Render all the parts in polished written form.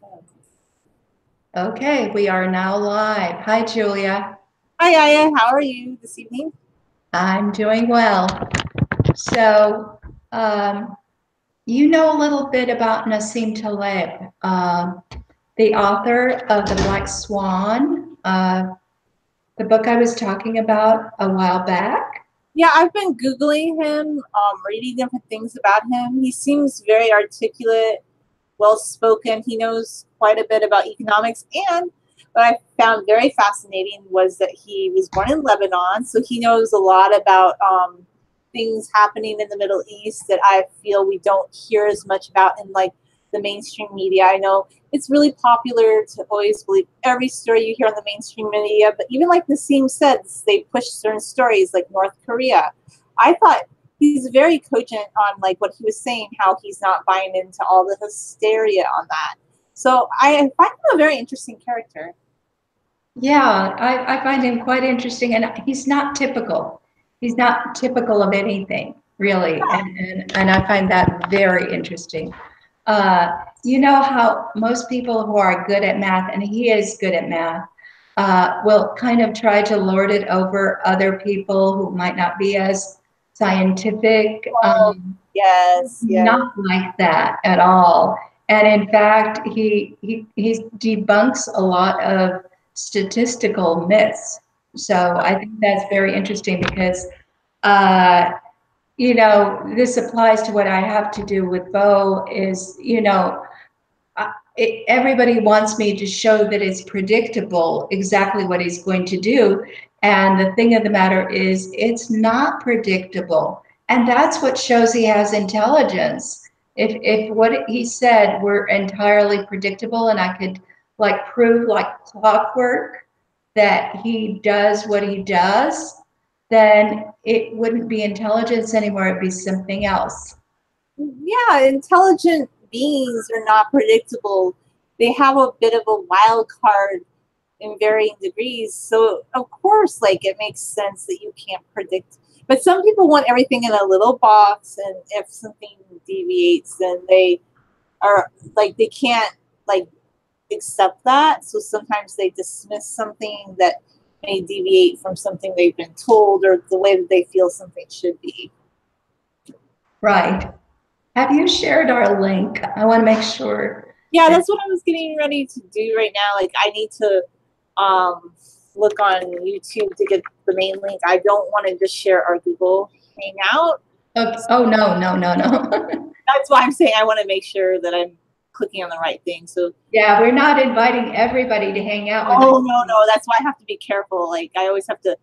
Okay, we are now live. Hi, Julia. Hi, Aya. How are you this evening? I'm doing well. So, you know a little bit about Nassim Taleb, the author of The Black Swan, the book I was talking about a while back. Yeah, I've been Googling him, reading different things about him. He seems very articulate, well spoken. He knows quite a bit about economics. And what I found very fascinating was that he was born in Lebanon. So he knows a lot about things happening in the Middle East that I feel we don't hear as much about in like the mainstream media. I know it's really popular to always believe every story you hear on the mainstream media, but even like Nassim said, they push certain stories like North Korea. I thought he's very cogent on like what he was saying, how he's not buying into all the hysteria on that. So I find him a very interesting character. Yeah, I find him quite interesting, and he's not typical. He's not typical of anything, really, and I find that very interesting. You know how most people who are good at math, and he is good at math, will kind of try to lord it over other people who might not be as scientific. Well, yes, yes. Not like that at all. And in fact, he debunks a lot of statistical myths. So I think that's very interesting because uh, this applies to what I have to do with Bo is, everybody wants me to show that it's predictable exactly what he's going to do. And the thing of the matter is, it's not predictable. And that's what shows he has intelligence. If what he said were entirely predictable and I could like prove like clockwork that he does what he does, then it wouldn't be intelligence anymore. It'd be something else. Yeah, intelligent beings are not predictable. They have a bit of a wild card in varying degrees. So of course, like it makes sense that you can't predict. But some people want everything in a little box, and if something deviates, then they are like they can't like accept that. So sometimes they dismiss something that may deviate from something they've been told or the way that they feel something should be. Right. Have you shared our link? I want to make sure Yeah, that, that's what I was getting ready to do right now. Like I need to look on YouTube to get the main link. I don't want to just share our Google Hangout. oh, no, no, no, no. That's why I'm saying I want to make sure that I'm clicking on the right thing. So Yeah, we're not inviting everybody to hang out with us. oh no, that's why I have to be careful. Like I always have to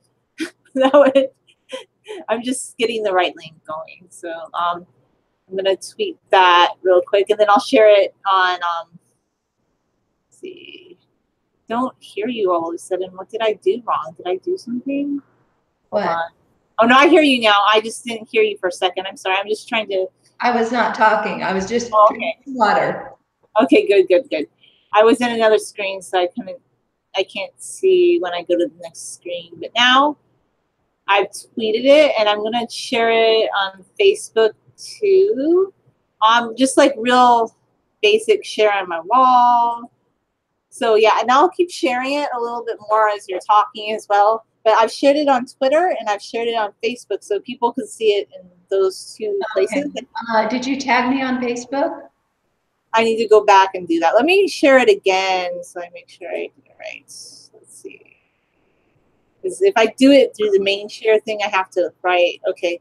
I'm just getting the right link going. So I'm gonna tweet that real quick and then I'll share it on let's see. Don't hear you all of a sudden. What did I do wrong? Did I do something? Hold What? on. Oh no, I hear you now. I just didn't hear you for a second. I'm sorry. I'm just trying to. I was not talking. I was just Oh, drinking okay. water. Okay, good. I was in another screen, so I can't see when I go to the next screen. But now I've tweeted it, and I'm gonna share it on Facebook too. Just like real basic share on my wall. So yeah, and I'll keep sharing it a little bit more as you're talking as well. But I've shared it on Twitter and I've shared it on Facebook, so people can see it in those two Okay. places. Did you tag me on Facebook? I need to go back and do that. Let me share it again so I make sure I do it right. Let's see. Because if I do it through the main share thing, I have to write. Okay.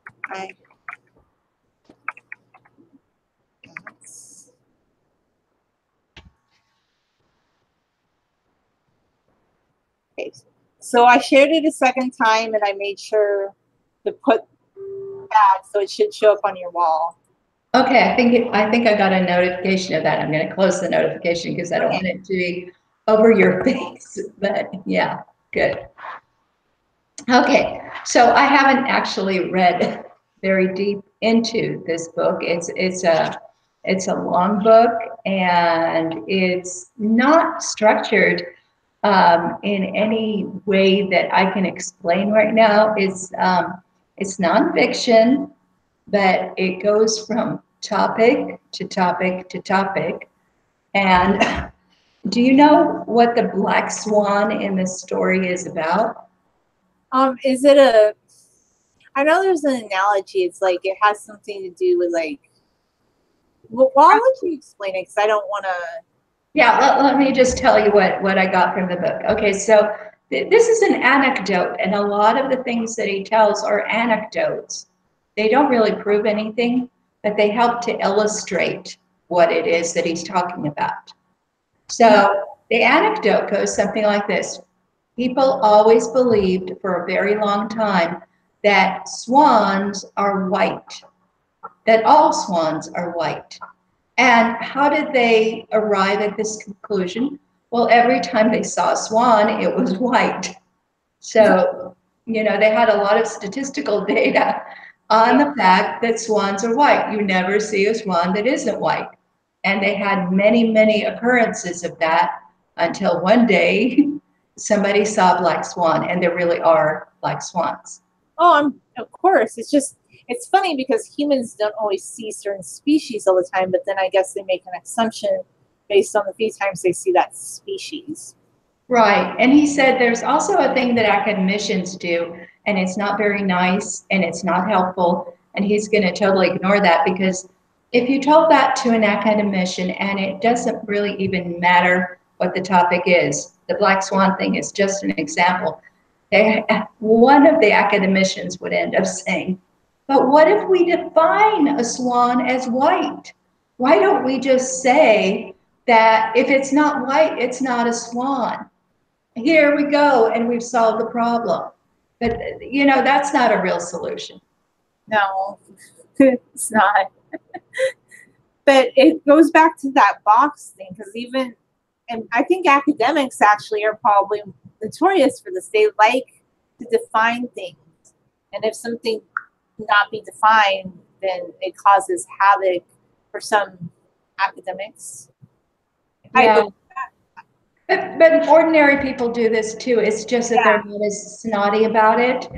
Okay. So I shared it a second time and I made sure to put that so it should show up on your wall. Okay, I think I got a notification of that. I'm going to close the notification because I don't want it to be over your face. But yeah, good. Okay, so I haven't actually read very deep into this book. It's a long book and it's not structured in any way that I can explain right now. It's nonfiction, but it goes from topic to topic to topic. And do you know what the black swan in the story is about? Is it a? I know there's an analogy. It's like it has something to do with like. Well, I'll let you explain it because I don't want to. Yeah, let me just tell you what I got from the book. Okay, so this is an anecdote, and a lot of the things that he tells are anecdotes. They don't really prove anything, but they help to illustrate what it is that he's talking about. So the anecdote goes something like this. People always believed for a very long time that swans are white, that all swans are white. And how did they arrive at this conclusion? Well, every time they saw a swan, it was white. So, they had a lot of statistical data on the fact that swans are white. You never see a swan that isn't white. And they had many, many occurrences of that until one day somebody saw a black swan, and there really are black swans. Oh, of course. It's funny because humans don't always see certain species all the time, but then I guess they make an assumption based on the few times they see that species. Right. And he said there's also a thing that academicians do, and it's not very nice and it's not helpful. And he's going to totally ignore that, because if you told that to an academician and it doesn't really even matter what the topic is, the black swan thing is just an example. One of the academicians would end up saying, but what if we define a swan as white? Why don't we just say that if it's not white, it's not a swan? Here we go, and we've solved the problem. But, that's not a real solution. No, it's not. But it goes back to that box thing, because and I think academics actually are probably notorious for this. They like to define things. And if something not be defined, then it causes havoc for some academics. Yeah. But ordinary people do this too. It's just that they're not as snotty about it.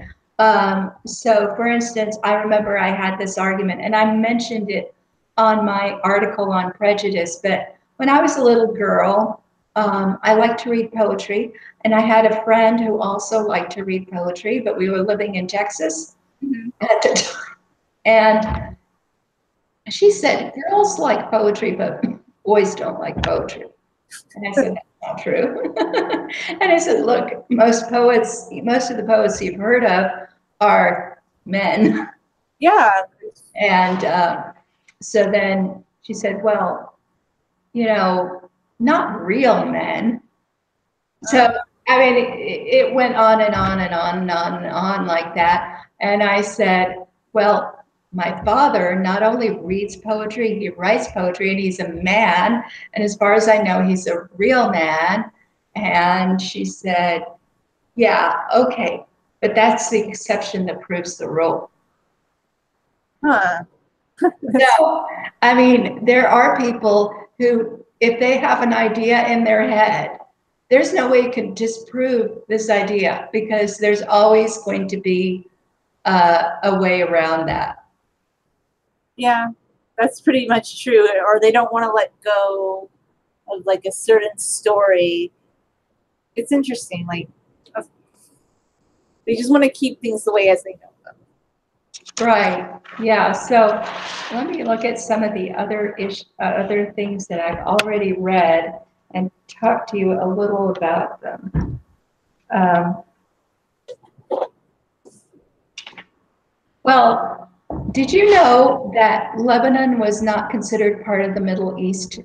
So, for instance, I remember I had this argument, and I mentioned it on my article on prejudice. But when I was a little girl, I liked to read poetry, and I had a friend who also liked to read poetry, but we were living in Texas at the time. And she said, girls like poetry, but boys don't like poetry. And I said, that's not true. And I said, look, most of the poets you've heard of are men. Yeah. And so then she said, well, not real men. So, I mean, it went on and on and on and on and on like that. And I said, well, my father not only reads poetry, he writes poetry, and he's a man. And as far as I know, he's a real man. And she said, yeah, okay. But that's the exception that proves the rule. Huh. So, I mean, there are people who, if they have an idea in their head, there's no way you can disprove this idea, because there's always going to be a way around that. Yeah, that's pretty much true. Or they don't want to let go of like a certain story. It's interesting. Like they just want to keep things the way as they know them. Right. Yeah. So let me look at some of the other things that I've already read and talk to you a little about them. Well, did you know that Lebanon was not considered part of the Middle East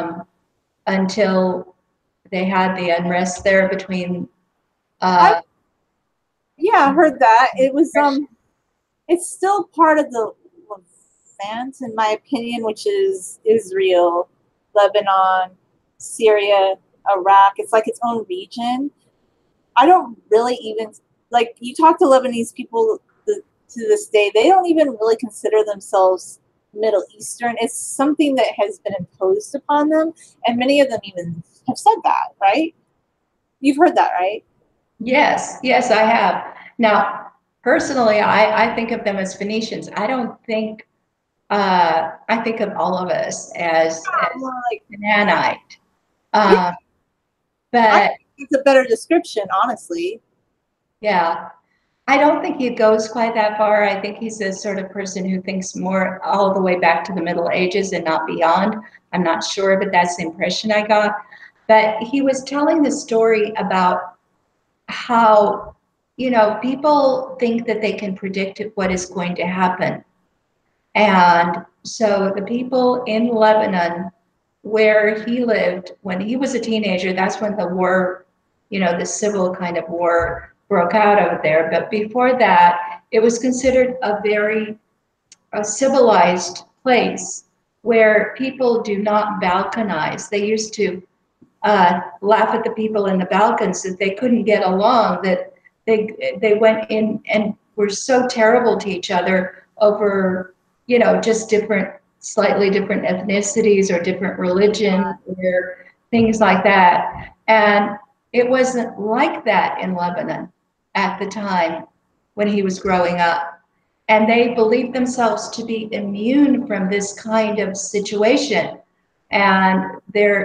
until they had the unrest there between? Yeah, I heard that. It was it's still part of the Levant, in my opinion, which is Israel, Lebanon, Syria, Iraq. It's like its own region. I don't really even like you talk to Lebanese people to this day, they don't even really consider themselves Middle Eastern. It's something that has been imposed upon them, and many of them even have said that, right? You've heard that, right? Yes, I have. Now, personally, I think of them as Phoenicians. I don't think I think of all of us as More like, Canaanite. yeah, I But think it's a better description, honestly. yeah, I don't think he goes quite that far. I think he's the sort of person who thinks more all the way back to the Middle Ages and not beyond. I'm not sure, but that's the impression I got. But he was telling the story about how, people think that they can predict what is going to happen. And so the people in Lebanon, where he lived when he was a teenager, that's when the war, the civil kind of war broke out over there. But before that, it was considered a very civilized place where people do not balkanize. They used to laugh at the people in the Balkans that they couldn't get along, that they went in and were so terrible to each other over, just slightly different ethnicities or different religions or things like that. And it wasn't like that in Lebanon at the time when he was growing up. And they believed themselves to be immune from this kind of situation. And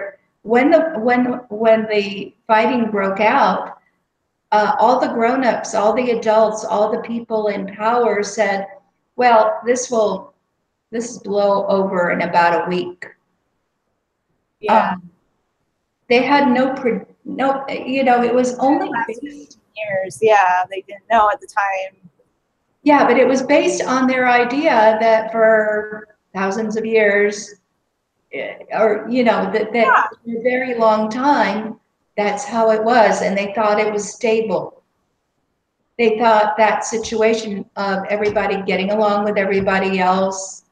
when the fighting broke out, all the grown-ups, all the adults, all the people in power said, "Well, this blow over in about a week." Yeah. They had no, it was only based. Years. Yeah, they didn't know at the time. Yeah, but it was based on their idea that for thousands of years, or that for a very long time, that's how it was, and they thought it was stable. They thought that situation of everybody getting along with everybody else,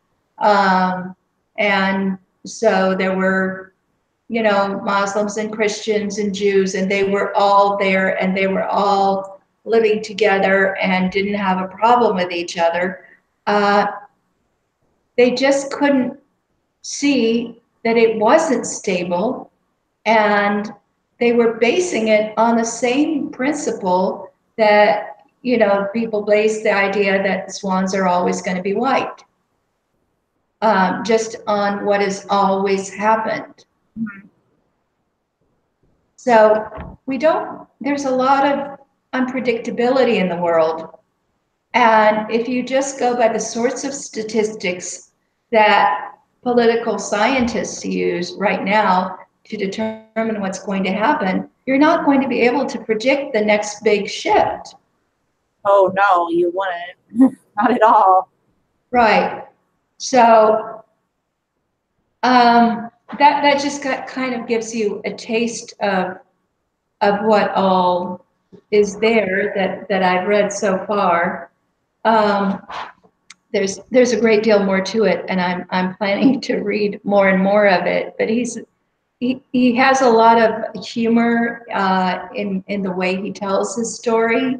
and so there were, Muslims and Christians and Jews, and they were all there, and they were all living together and didn't have a problem with each other. Uh, they just couldn't see that it wasn't stable, and they were basing it on the same principle that, people base the idea that swans are always going to be white, just on what has always happened. Mm-hmm. So there's a lot of unpredictability in the world. And if you just go by the sorts of statistics that political scientists use right now to determine what's going to happen, you're not going to be able to predict the next big shift. Oh no, you wouldn't. Not at all. Right. So that just kind of gives you a taste of what all is there that I've read so far. Um, there's a great deal more to it, and I'm planning to read more and more of it. But he has a lot of humor in the way he tells his story,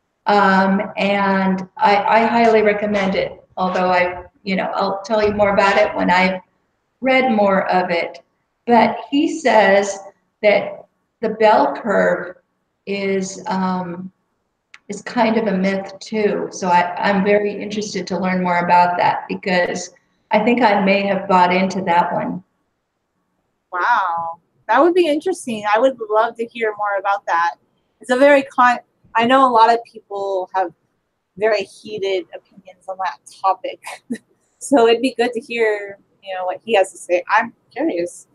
and I highly recommend it. Although I'll tell you more about it when I've read more of it. But he says that the bell curve is kind of a myth too. So I'm very interested to learn more about that, because I think I may have bought into that one. Wow, that would be interesting. I would love to hear more about that. It's a very I know a lot of people have very heated opinions on that topic, so it'd be good to hear, what he has to say. I'm curious.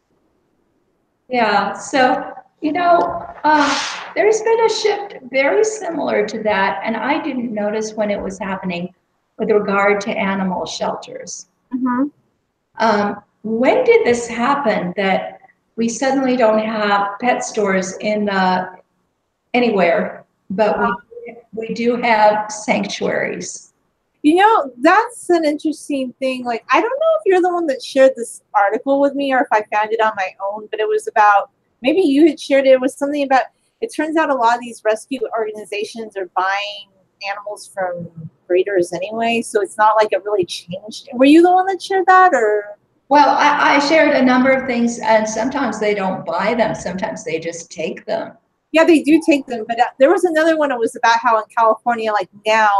Yeah. So there's been a shift very similar to that, and I didn't notice when it was happening with regard to animal shelters. Mm-hmm. When did this happen that we suddenly don't have pet stores anywhere, but we do have sanctuaries? That's an interesting thing. Like, I don't know if you're the one that shared this article with me or if I found it on my own, but it was about, maybe you had shared it. It was something about, it turns out a lot of these rescue organizations are buying animals from breeders anyway, so it's not like it really changed. Were you the one that shared that, or? Well, I shared a number of things, and sometimes they don't buy them. Sometimes they just take them. Yeah, they do take them, but there was another one. It was about how in California, like now,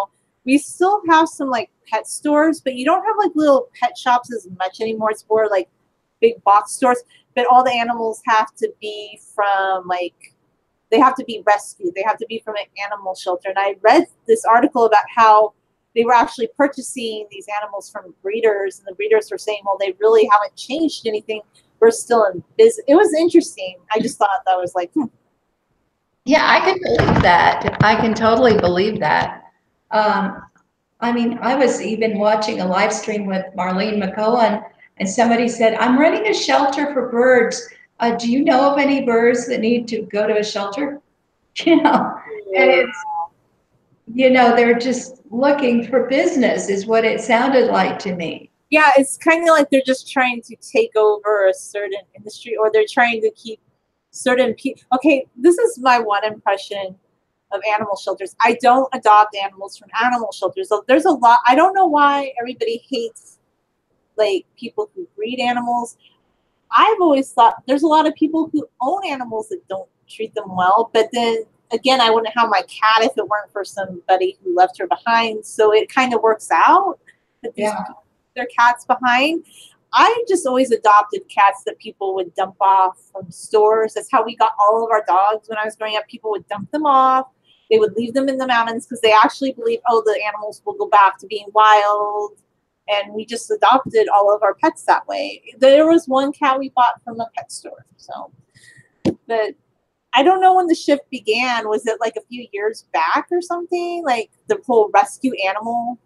We still have some like pet stores, but you don't have like little pet shops as much anymore. It's more like big box stores, but all the animals have to be from like, they have to be rescued. They have to be from an animal shelter. And I read this article about how they were actually purchasing these animals from breeders, and the breeders were saying, well, they really haven't changed anything. We're still in business. It was interesting. I just thought that was like, Yeah, I can believe that. I can totally believe that. Um, I mean, I was even watching a live stream with Marlene McCohen, and somebody said, I'm running a shelter for birds. Do you know of any birds that need to go to a shelter? You know, and it's, you know, they're just looking for business, is what it sounded like to me. yeah, it's kind of like they're just trying to take over a certain industry, or they're trying to keep certain people. Okay, this is my one impression of animal shelters. I don't adopt animals from animal shelters. So there's a lot. I don't know why everybody hates like people who breed animals. I've always thought there's a lot of people who own animals that don't treat them well. But then again, I wouldn't have my cat if it weren't for somebody who left her behind. So it kind of works out that these people leave their cats behind. I just always adopted cats that people would dump off from stores. That's how we got all of our dogs when I was growing up. People would dump them off. They would leave them in the mountains because they actually believe, oh, the animals will go back to being wild. And we just adopted all of our pets that way. There was one cat we bought from a pet store. So, but I don't know when the shift began. Was it like a few years back or something? Like the whole rescue animal?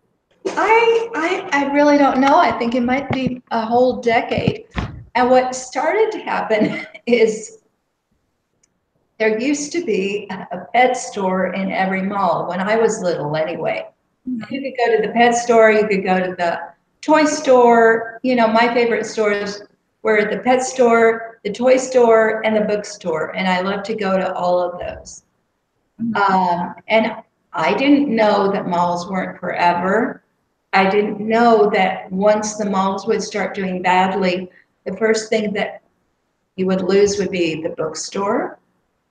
I really don't know. I think it might be a whole decade. And what started to happen is there used to be a pet store in every mall when I was little anyway. Mm-hmm. You could go to the pet store, you could go to the toy store. You know, my favorite stores were the pet store, the toy store, and the bookstore. And I love to go to all of those. And I didn't know that malls weren't forever. I didn't know that once the malls would start doing badly, the first thing that you would lose would be the bookstore.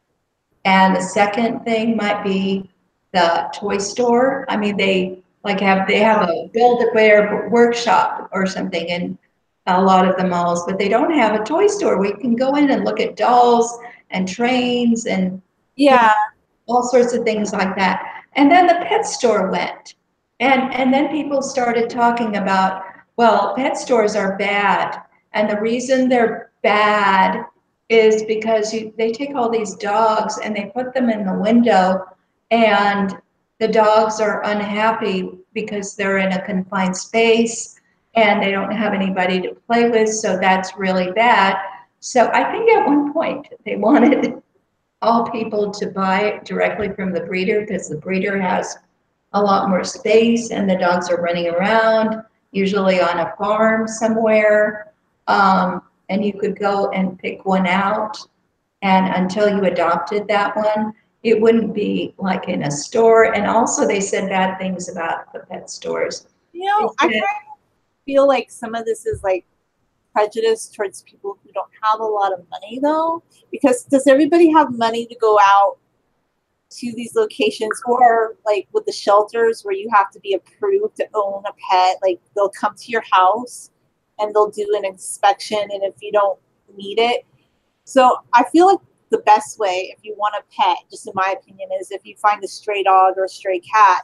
And the second thing might be the toy store. I mean, they have a build-a-bear workshop or something in a lot of the malls, but they don't have a toy store where you can go in and look at dolls and trains and Yeah. all sorts of things like that. And then the pet store went. And then people started talking about, well, pet stores are bad. And the reason they're bad is because they take all these dogs and they put them in the window, and the dogs are unhappy because they're in a confined space and they don't have anybody to play with. So that's really bad. So I think at one point they wanted all people to buy directly from the breeder because the breeder has a lot more space and the dogs are running around, usually on a farm somewhere. And you could go and pick one out. And until you adopted that one, it wouldn't be like in a store. And also, they said bad things about the pet stores. You know, I kind of feel like some of this is like prejudice towards people who don't have a lot of money, though, because does everybody have money to go out to these locations, or like with the shelters where you have to be approved to own a pet? Like they'll come to your house and they'll do an inspection, and if you don't meet it, so I feel like the best way if you want a pet, just in my opinion, is if you find a stray dog or a stray cat,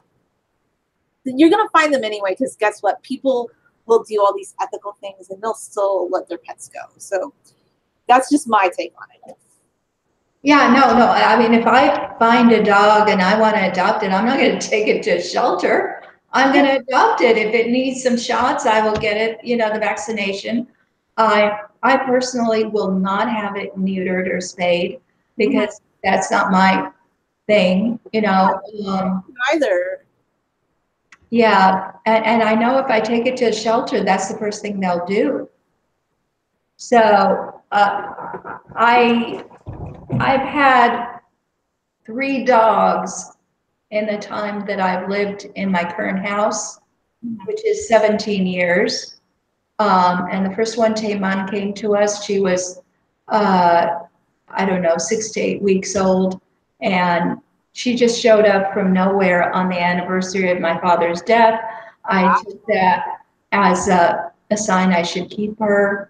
then you're gonna find them anyway, because guess what, people will do all these ethical things and they'll still let their pets go. So that's just my take on it. Yeah, no. I mean, if I find a dog and I want to adopt it, I'm not going to take it to a shelter. I'm going to adopt it. If it needs some shots, I will get it, you know, the vaccination. I personally will not have it neutered or spayed because that's not my thing, you know. Either. Yeah, and I know if I take it to a shelter, that's the first thing they'll do. So I've had 3 dogs in the time that I've lived in my current house, which is 17 years. And the first one, Tayman, came to us. She was, I don't know, 6 to 8 weeks old. And she just showed up from nowhere on the anniversary of my father's death. I took that as a sign I should keep her.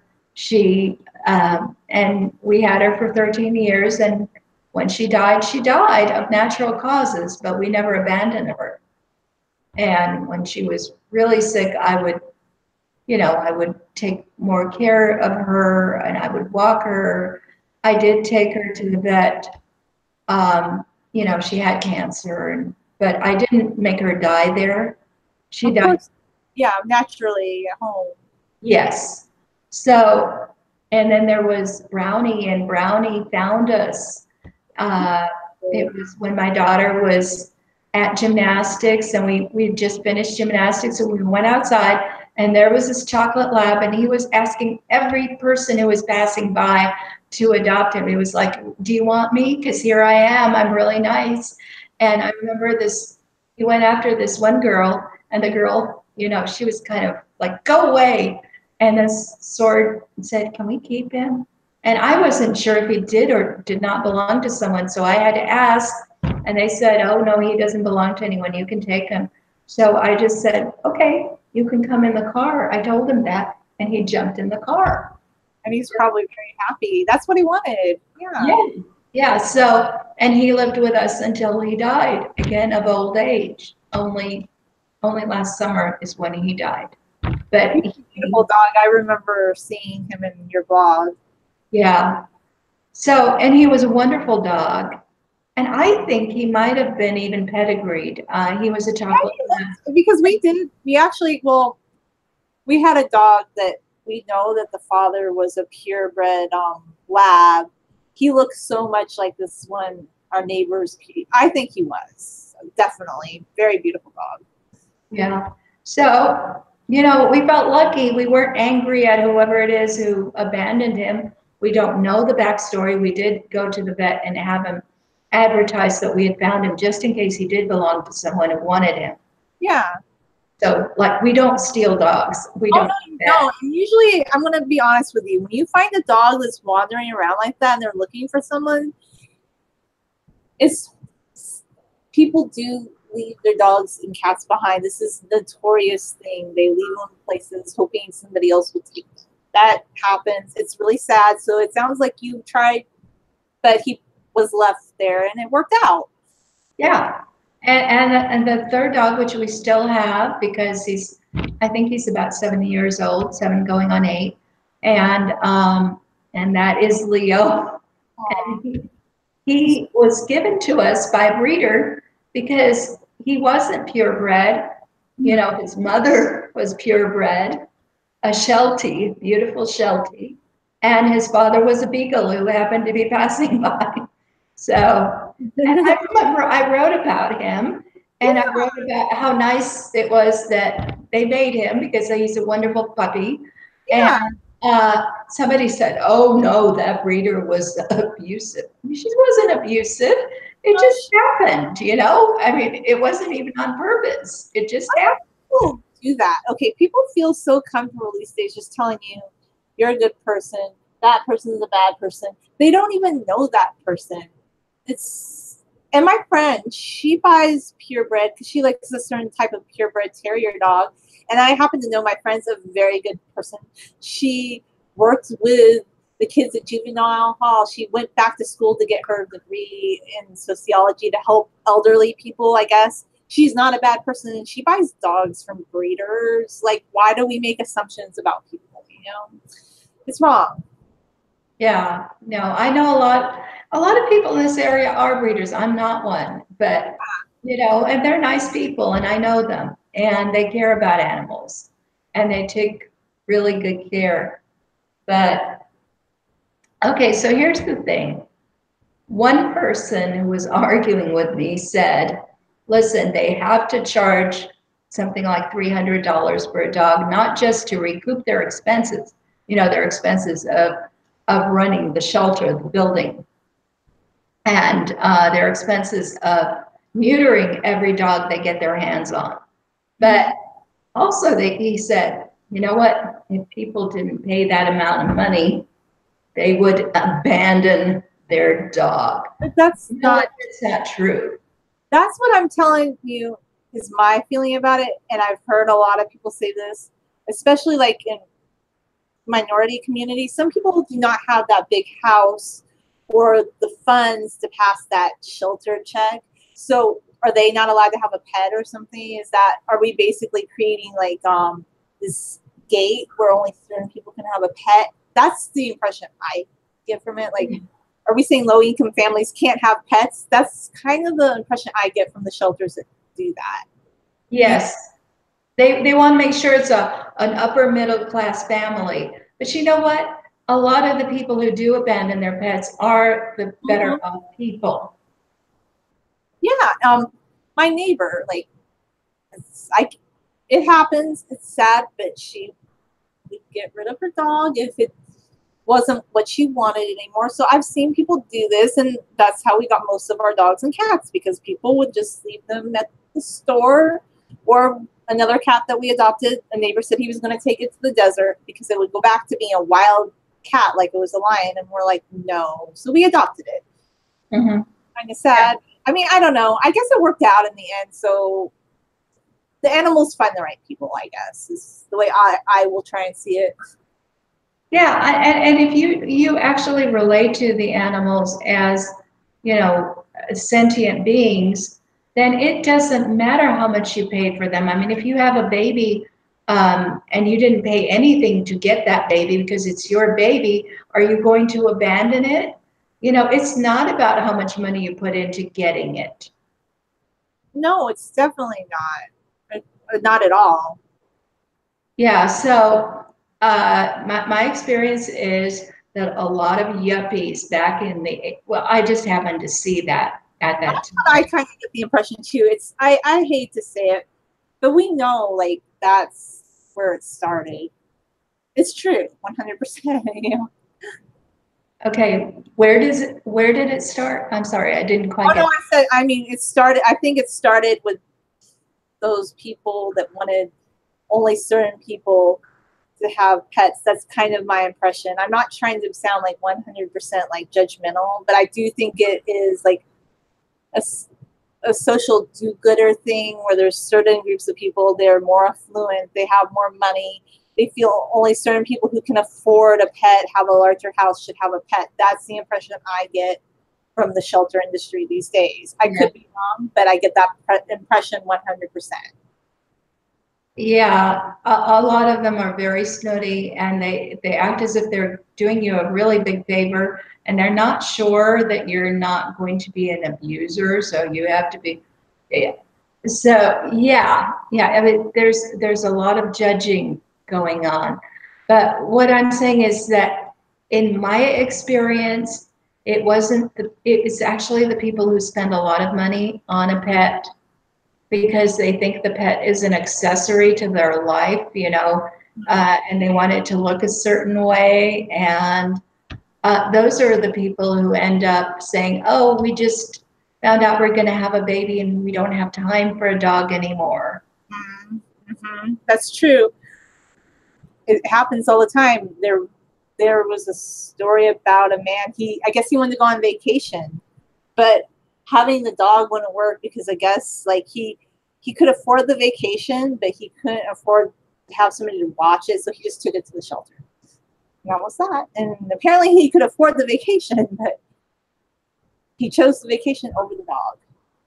And we had her for 13 years. And when she died of natural causes, but we never abandoned her. And when she was really sick, I would take more care of her and I would walk her. I did take her to the vet. She had cancer, but I didn't make her die there. She Of died. course, yeah, naturally at home. Yes. So, and then there was Brownie, and Brownie found us. It was when my daughter was at gymnastics, and we just finished gymnastics, and we went outside, and there was this chocolate lab, and he was asking every person who was passing by to adopt him. He was like, "Do you want me? Because here I am. I'm really nice." And I remember this. He went after this one girl, and the girl, she was kind of like, "Go away." And this sword said, "Can we keep him?" And I wasn't sure if he did or did not belong to someone. So I had to ask. And they said, "Oh, no, he doesn't belong to anyone. You can take him." So I just said, "Okay, you can come in the car." I told him that. And he jumped in the car. And he's probably very happy. That's what he wanted. Yeah. Yeah. Yeah. So, and he lived with us until he died, again, of old age. Only last summer is when he died. But He's a beautiful dog. I remember seeing him in your blog. Yeah. So, and he was a wonderful dog. And I think he might have been even pedigreed. He was a chocolate lab. Because we had a dog that we know that the father was a purebred lab. He looks so much like this one, our neighbor's. I think he was definitely very beautiful dog. Yeah. So, we felt lucky. We weren't angry at whoever it is who abandoned him. We don't know the backstory. We did go to the vet and have him advertise that we had found him just in case he did belong to someone who wanted him. Yeah. So, like, we don't steal dogs. We don't. No. Usually, I'm going to be honest with you. When you find a dog that's wandering around like that and they're looking for someone, people do leave their dogs and cats behind. This is a notorious thing. They leave them in places hoping somebody else will take them. That happens. It's really sad. So it sounds like you tried, but he was left there and it worked out. Yeah. And the third dog, which we still have because I think he's about 7 years old, 7 going on 8. And that is Leo. And he was given to us by a breeder because he wasn't purebred. His mother was purebred, a Sheltie, beautiful Sheltie. And his father was a beagle who happened to be passing by. So, and I remember I wrote about him, and I wrote about how nice it was that they made him because he's a wonderful puppy. Yeah. And somebody said, "Oh no, that breeder was abusive." She wasn't abusive. It just happened, I mean, it wasn't even on purpose. It just happened. People do that. Okay, people feel so comfortable these days just telling you you're a good person, that person is a bad person. They don't even know that person. And my friend, she buys purebred because she likes a certain type of purebred terrier dog. And I happen to know my friend's a very good person. She works with the kids at juvenile hall. She went back to school to get her degree in sociology to help elderly people, I guess. She's not a bad person, and she buys dogs from breeders. Like, why do we make assumptions about people? It's wrong. Yeah, no, I know a lot of people in this area are breeders. I'm not one, but and they're nice people and I know them and they care about animals and they take really good care. But okay, so here's the thing. One person who was arguing with me said, "Listen, they have to charge something like $300 for a dog, not just to recoup their expenses, their expenses of running the shelter, the building, and their expenses of neutering every dog they get their hands on. But also, he said, you know what? If people didn't pay that amount of money, they would abandon their dog." But that's not true. That's what I'm telling you is my feeling about it. And I've heard a lot of people say this, especially like in minority communities. Some people do not have that big house or the funds to pass that shelter check. So are they not allowed to have a pet or something? Are we basically creating like this gate where only certain people can have a pet? That's the impression I get from it. Like, are we saying low income families can't have pets? That's kind of the impression I get from the shelters that do that. Yes. They want to make sure it's an upper middle class family. But you know what? A lot of the people who do abandon their pets are the better off people. Yeah. My neighbor, like, it happens. It's sad, but she would get rid of her dog if it wasn't what she wanted anymore. So I've seen people do this, and that's how we got most of our dogs and cats, because people would just leave them at the store. Or another cat that we adopted, a neighbor said he was going to take it to the desert because it would go back to being a wild cat like it was a lion, and we're like, no. So we adopted it. Mm-hmm. Kind of sad. Yeah. I mean, I don't know. I guess it worked out in the end. So the animals find the right people, I guess, is the way I will try and see it. Yeah, and if you actually relate to the animals as, sentient beings, then it doesn't matter how much you paid for them. I mean, if you have a baby and you didn't pay anything to get that baby because it's your baby, are you going to abandon it? It's not about how much money you put into getting it. No, it's definitely not at all. Yeah, so my experience is that a lot of yuppies back in I just happened to see that at that time. I kind of get the impression too. I hate to say it, but we know like that's where it started. It's true, 100%. Okay, where did it start? I'm sorry, I didn't quite get. It started. I think it started with those people that wanted only certain people to have pets. That's kind of my impression. I'm not trying to sound like 100% like judgmental, but I do think it is like a social do-gooder thing where there's certain groups of people, they're more affluent, they have more money, they feel only certain people who can afford a pet, have a larger house, should have a pet. That's the impression I get from the shelter industry these days. I could be wrong, but I get that impression 100%. Yeah, a lot of them are very snooty, and they act as if they're doing you a really big favor, and they're not sure that you're not going to be an abuser, so you have to be. Yeah. So yeah. I mean, there's a lot of judging going on, but what I'm saying is that in my experience, it's actually the people who spend a lot of money on a pet because they think the pet is an accessory to their life, and they want it to look a certain way. And those are the people who end up saying, oh, we just found out we're going to have a baby and we don't have time for a dog anymore. Mm-hmm. That's true. It happens all the time. There was a story about a man, I guess he wanted to go on vacation, but having the dog wouldn't work because I guess like he could afford the vacation, but he couldn't afford to have somebody to watch it, so he just took it to the shelter. And that was that. And apparently he could afford the vacation, but he chose the vacation over the dog.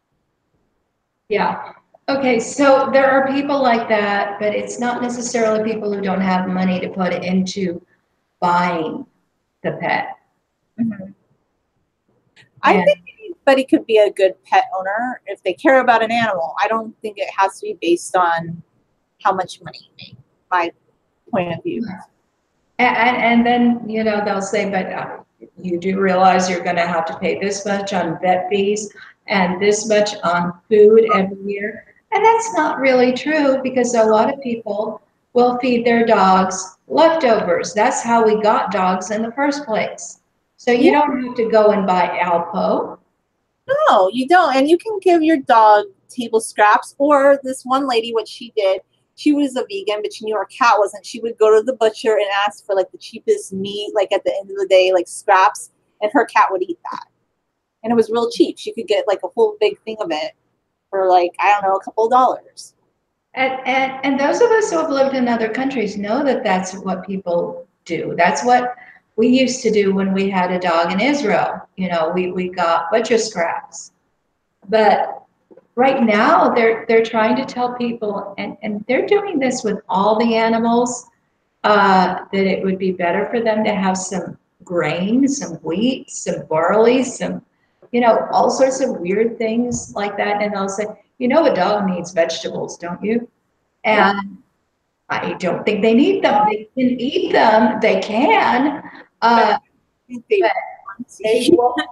Yeah. Okay, so there are people like that, but it's not necessarily people who don't have money to put into buying the pet. Mm-hmm. I think anybody could be a good pet owner if they care about an animal. I don't think it has to be based on how much money you make, my point of view. And then, they'll say, but you do realize you're going to have to pay this much on vet fees and this much on food every year. And that's not really true because a lot of people will feed their dogs leftovers. That's how we got dogs in the first place. So you don't have to go and buy Alpo. No, you don't. And you can give your dog table scraps, or this one lady, what she did, she was a vegan, but she knew her cat wasn't. She would go to the butcher and ask for like the cheapest meat, like at the end of the day, like scraps, and her cat would eat that. And it was real cheap. She could get like a whole big thing of it. for like, I don't know, a couple of dollars. And those of us who have lived in other countries know that that's what people do. That's what we used to do when we had a dog in Israel. You know, we got butcher scraps. But right now they're trying to tell people, and they're doing this with all the animals, that it would be better for them to have some grain, some wheat, some barley, some, you know, all sorts of weird things like that. And they'll say, you know, a dog needs vegetables, don't you? Yeah. And I don't think they need them. They can eat them. They can. But Uh, they but want they to. won't,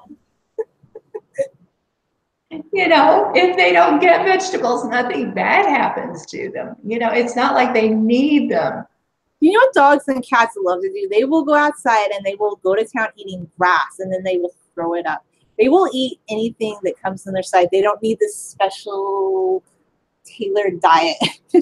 you know, if they don't get vegetables, nothing bad happens to them. You know, it's not like they need them. You know what dogs and cats love to do? They will go outside and they will go to town eating grass and then they will throw it up. They will eat anything that comes in their sight. They don't need this special tailored diet.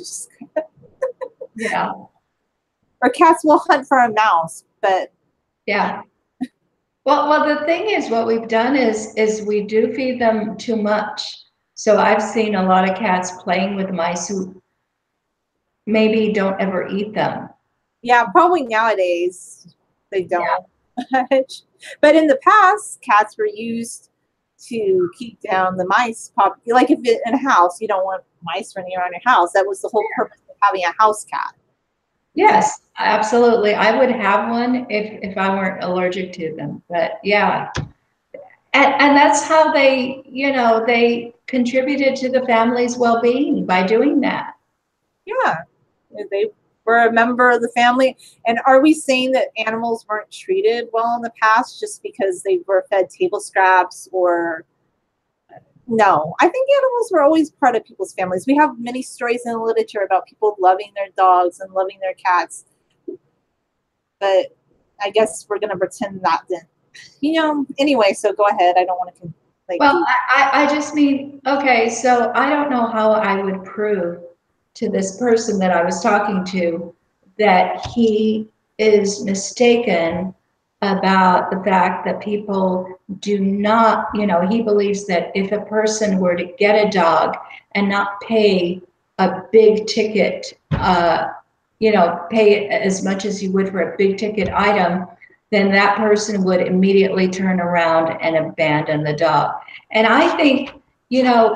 Yeah. Or cats will hunt for a mouse, but Yeah. Well, the thing is, what we've done is we do feed them too much. So I've seen a lot of cats playing with mice who maybe don't ever eat them. yeah, probably nowadays they Yeah. don't. But in the past, cats were used to keep down the mice. Like if in a house, you don't want mice running around your house. That was the whole purpose of having a house cat. Yes, absolutely. I would have one if I weren't allergic to them. But yeah, and that's how they, you know, they contributed to the family's well-being by doing that. Yeah, they were a member of the family. And are we saying that animals weren't treated well in the past just because they were fed table scraps or no? I think animals were always part of people's families. We have many stories in the literature about people loving their dogs and loving their cats. But I guess we're going to pretend that didn't. You know, anyway, so go ahead. I don't want to Well, I just mean, okay, so I don't know how I would prove to this person that I was talking to that he is mistaken about the fact that people do not, you know, he believes that if a person were to get a dog and not pay a big ticket, you know, pay as much as you would for a big ticket item, then that person would immediately turn around and abandon the dog. And I think, you know,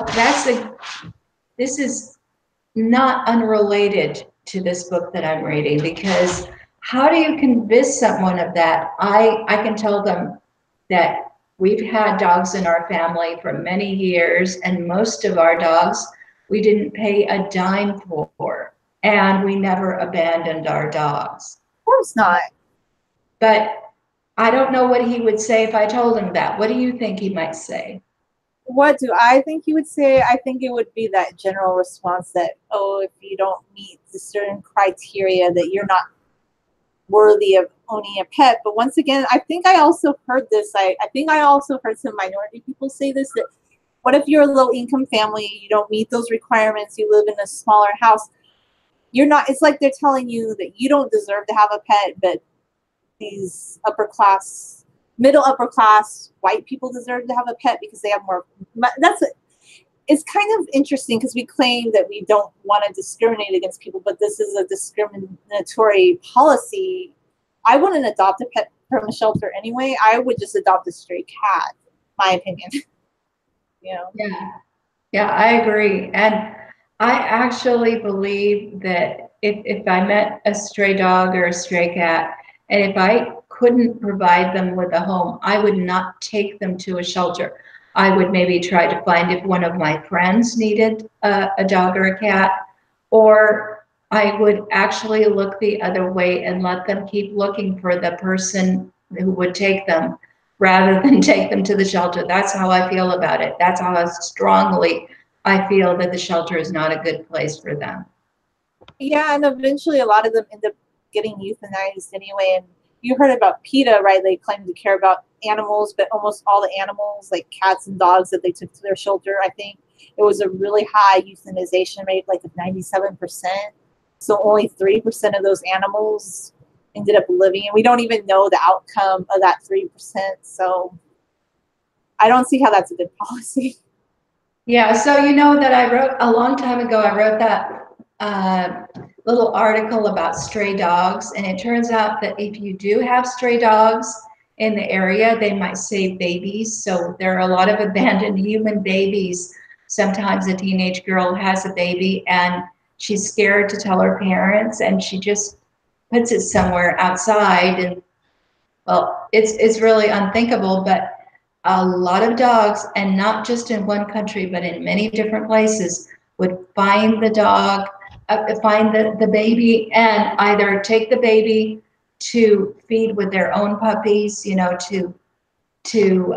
this is not unrelated to this book that I'm reading, because how do you convince someone of that? I can tell them that we've had dogs in our family for many years, and most of our dogs we didn't pay a dime for, and we never abandoned our dogs. of course not. But I don't know what he would say if I told him that. What do you think he might say? What do I think you would say? I think it would be that general response that, oh, if you don't meet the certain criteria, that you're not worthy of owning a pet. But once again, I think I also heard this. I think I also heard some minority people say this, that what if you're a low income family, you don't meet those requirements, you live in a smaller house, you're not, it's like they're telling you that you don't deserve to have a pet, but these middle upper class white people deserve to have a pet because they have more. It's kind of interesting because we claim that we don't want to discriminate against people, but this is a discriminatory policy. I wouldn't adopt a pet from a shelter anyway. I would just adopt a stray cat, my opinion. You know? Yeah, yeah, I agree. And I actually believe that if I met a stray dog or a stray cat, and if I couldn't provide them with a home, I would not take them to a shelter. I would maybe try to find if one of my friends needed a dog or a cat, or I would actually look the other way and let them keep looking for the person who would take them rather than take them to the shelter. That's how I feel about it. That's how strongly I feel that the shelter is not a good place for them. Yeah, and eventually a lot of them end up getting euthanized anyway. And you heard about PETA, right? They claim to care about animals, but almost all the animals, like cats and dogs that they took to their shelter, I think it was a really high euthanization rate, like of 97%. So only 3% of those animals ended up living. And we don't even know the outcome of that 3%. So I don't see how that's a good policy. Yeah, so you know that I wrote a long time ago, I wrote that little article about stray dogs, and it turns out that if you do have stray dogs in the area, they might save babies. So there are a lot of abandoned human babies. Sometimes a teenage girl has a baby and she's scared to tell her parents, and she just puts it somewhere outside, and well, it's really unthinkable, but a lot of dogs, and not just in one country, but in many different places, would find the dog, find the baby, and either take the baby to feed with their own puppies, you know, to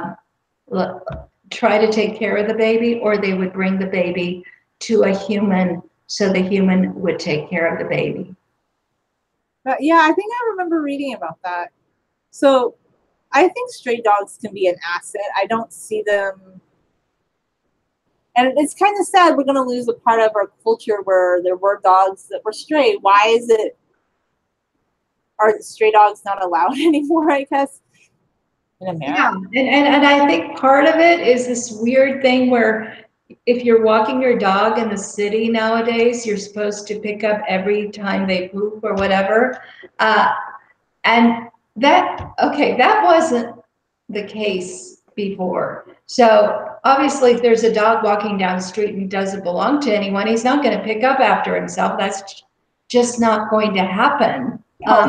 try to take care of the baby, or they would bring the baby to a human so the human would take care of the baby. But yeah, I think I remember reading about that. So I think stray dogs can be an asset. I don't see them, and it's kind of sad we're going to lose a part of our culture where there were dogs that were stray. Why is it, are stray dogs not allowed anymore, I guess, in America? Yeah, and I think part of it is this weird thing where if you're walking your dog in the city nowadays, you're supposed to pick up every time they poop or whatever. Uh, and okay, that wasn't the case before. So obviously, if there's a dog walking down the street and he doesn't belong to anyone, he's not going to pick up after himself. That's just not going to happen. Oh,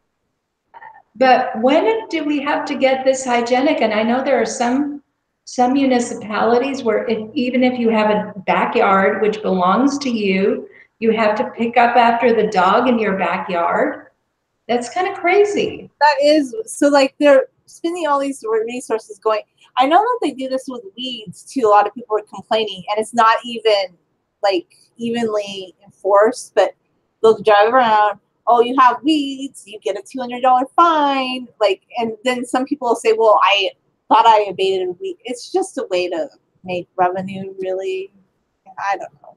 But when do we have to get this hygienic? And I know there are some municipalities where even if you have a backyard which belongs to you, you have to pick up after the dog in your backyard. That's kind of crazy. that is, so like they're spending all these resources going. I know that they do this with weeds too. A lot of people are complaining, and it's not even like evenly enforced, but they'll drive around. Oh, you have weeds, you get a $200 fine. Like, and then some people will say, well, I thought I abated a weed. It's just a way to make revenue, really. I don't know.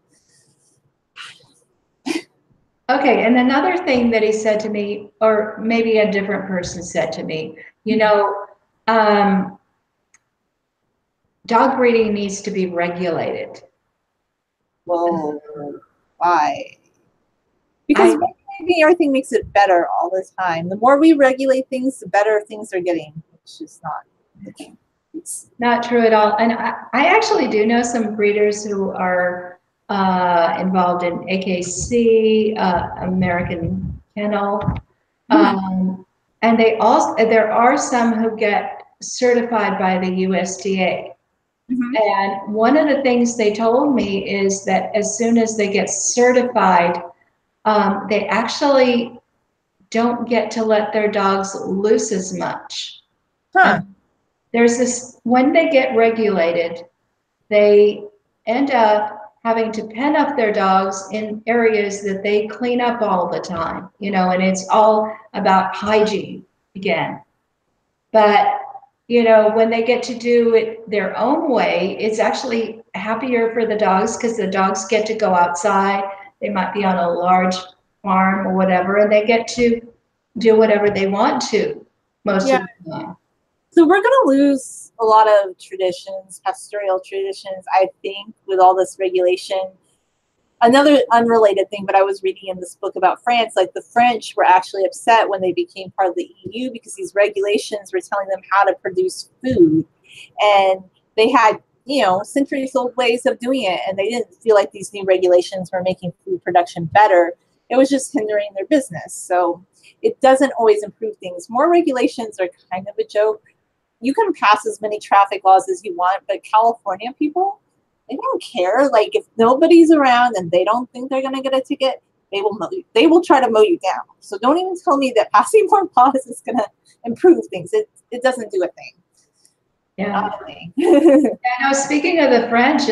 Okay, and another thing that he said to me, or maybe a different person said to me, you know, dog breeding needs to be regulated. Whoa, why? Because regulating everything makes it better all the time. The more we regulate things, the better things are getting, which is not the case. Not true at all. And I actually do know some breeders who are involved in AKC, American Kennel. And there are some who get certified by the USDA. And one of the things they told me is that as soon as they get certified, they actually don't get to let their dogs loose as much. There's this, when they get regulated, they end up having to pen up their dogs in areas that they clean up all the time, you know, and it's all about hygiene again. But, you know, when they get to do it their own way, it's actually happier for the dogs because the dogs get to go outside. They might be on a large farm or whatever, and they get to do whatever they want to most of the time. So we're going to lose a lot of traditions, pastoral traditions, I think, with all this regulation. Another unrelated thing, but I was reading in this book about France, like the French were actually upset when they became part of the EU because these regulations were telling them how to produce food. And they had, you know, centuries old ways of doing it. And they didn't feel like these new regulations were making food production better. It was just hindering their business. So it doesn't always improve things. More regulations are kind of a joke. You can pass as many traffic laws as you want, but California people, they don't care. Like if nobody's around and they don't think they're going to get a ticket, they will mow you. They will try to mow you down. So don't even tell me that passing more laws is going to improve things. It doesn't do a thing. Yeah. Not a thing. Yeah, no, speaking of the French,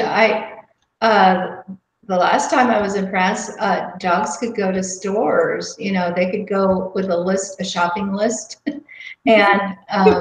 the last time I was in France, dogs could go to stores. You know, they could go with a shopping list, and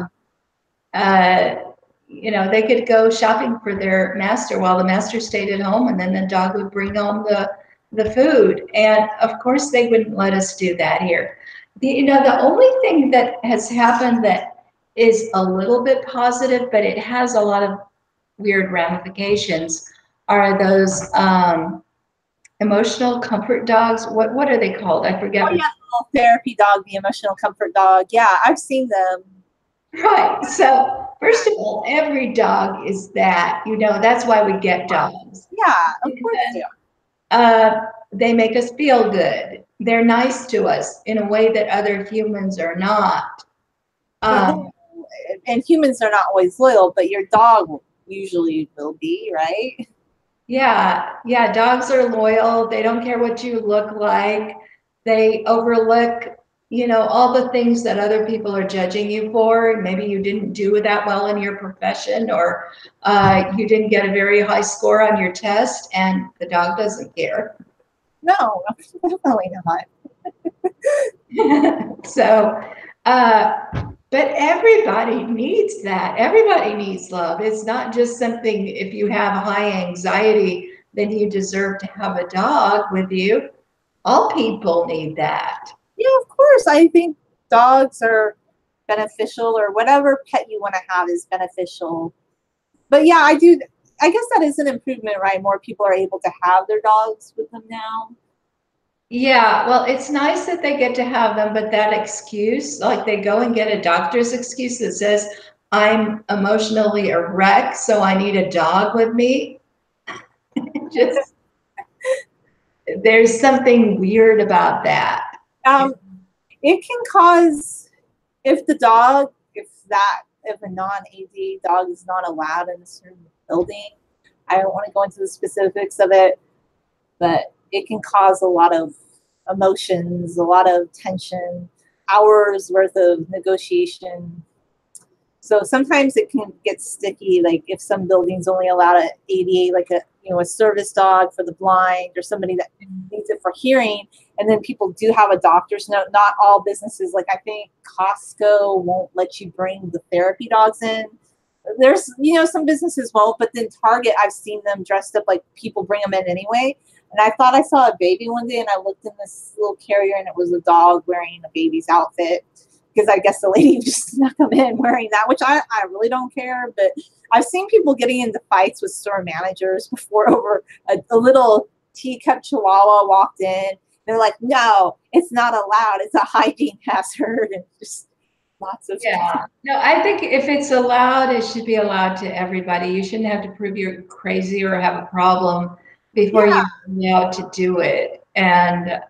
you know, they could go shopping for their master while the master stayed at home, and then the dog would bring home the food. And of course, they wouldn't let us do that here. You know, the only thing that has happened that is a little bit positive, but it has a lot of weird ramifications are those emotional comfort dogs. What are they called? I forget. Oh, yeah, the little therapy dog, the emotional comfort dog. Yeah, I've seen them. Right. So first of all, every dog is that. That's why we get dogs. Yeah, of course they are. They make us feel good. They're nice to us in a way that other humans are not. And humans are not always loyal, but your dog usually will be, right? Yeah, dogs are loyal. They don't care what you look like. They overlook, all the things that other people are judging you for. Maybe you didn't do that well in your profession, or you didn't get a very high score on your test, and the dog doesn't care. No, definitely not. So, but everybody needs that. Everybody needs love. It's not just something, if you have high anxiety, then you deserve to have a dog with you. All people need that. Yeah, of course. I think dogs are beneficial, or whatever pet you want to have is beneficial. But yeah, I do. I guess that is an improvement, right? More people are able to have their dogs with them now. Yeah, well, it's nice that they get to have them, but that excuse, like they go and get a doctor's excuse that says, I'm emotionally a wreck, so I need a dog with me. Just, there's something weird about that. Um, it can cause, if the dog, if a non-AD dog is not allowed in a certain building. I don't want to go into the specifics of it, but it can cause a lot of emotions, a lot of tension, hours worth of negotiation. So sometimes it can get sticky, like if some buildings only allow an ADA, like a service dog for the blind, or somebody that needs it for hearing. And then people do have a doctor's note. Not all businesses, like I think Costco won't let you bring the therapy dogs in. There's, some businesses won't, but then Target, I've seen them dressed up like people bring them in anyway. And I thought I saw a baby one day, and I looked in this little carrier, and it was a dog wearing a baby's outfit, because I guess the lady just snuck them in wearing that, which I really don't care. But I've seen people getting into fights with store managers before over a little teacup chihuahua walked in. They're like, no, it's not allowed. It's a hygiene hazard. And just lots of Yeah. No, I think if it's allowed, it should be allowed to everybody. You shouldn't have to prove you're crazy or have a problem before Yeah. you're allowed to do it. And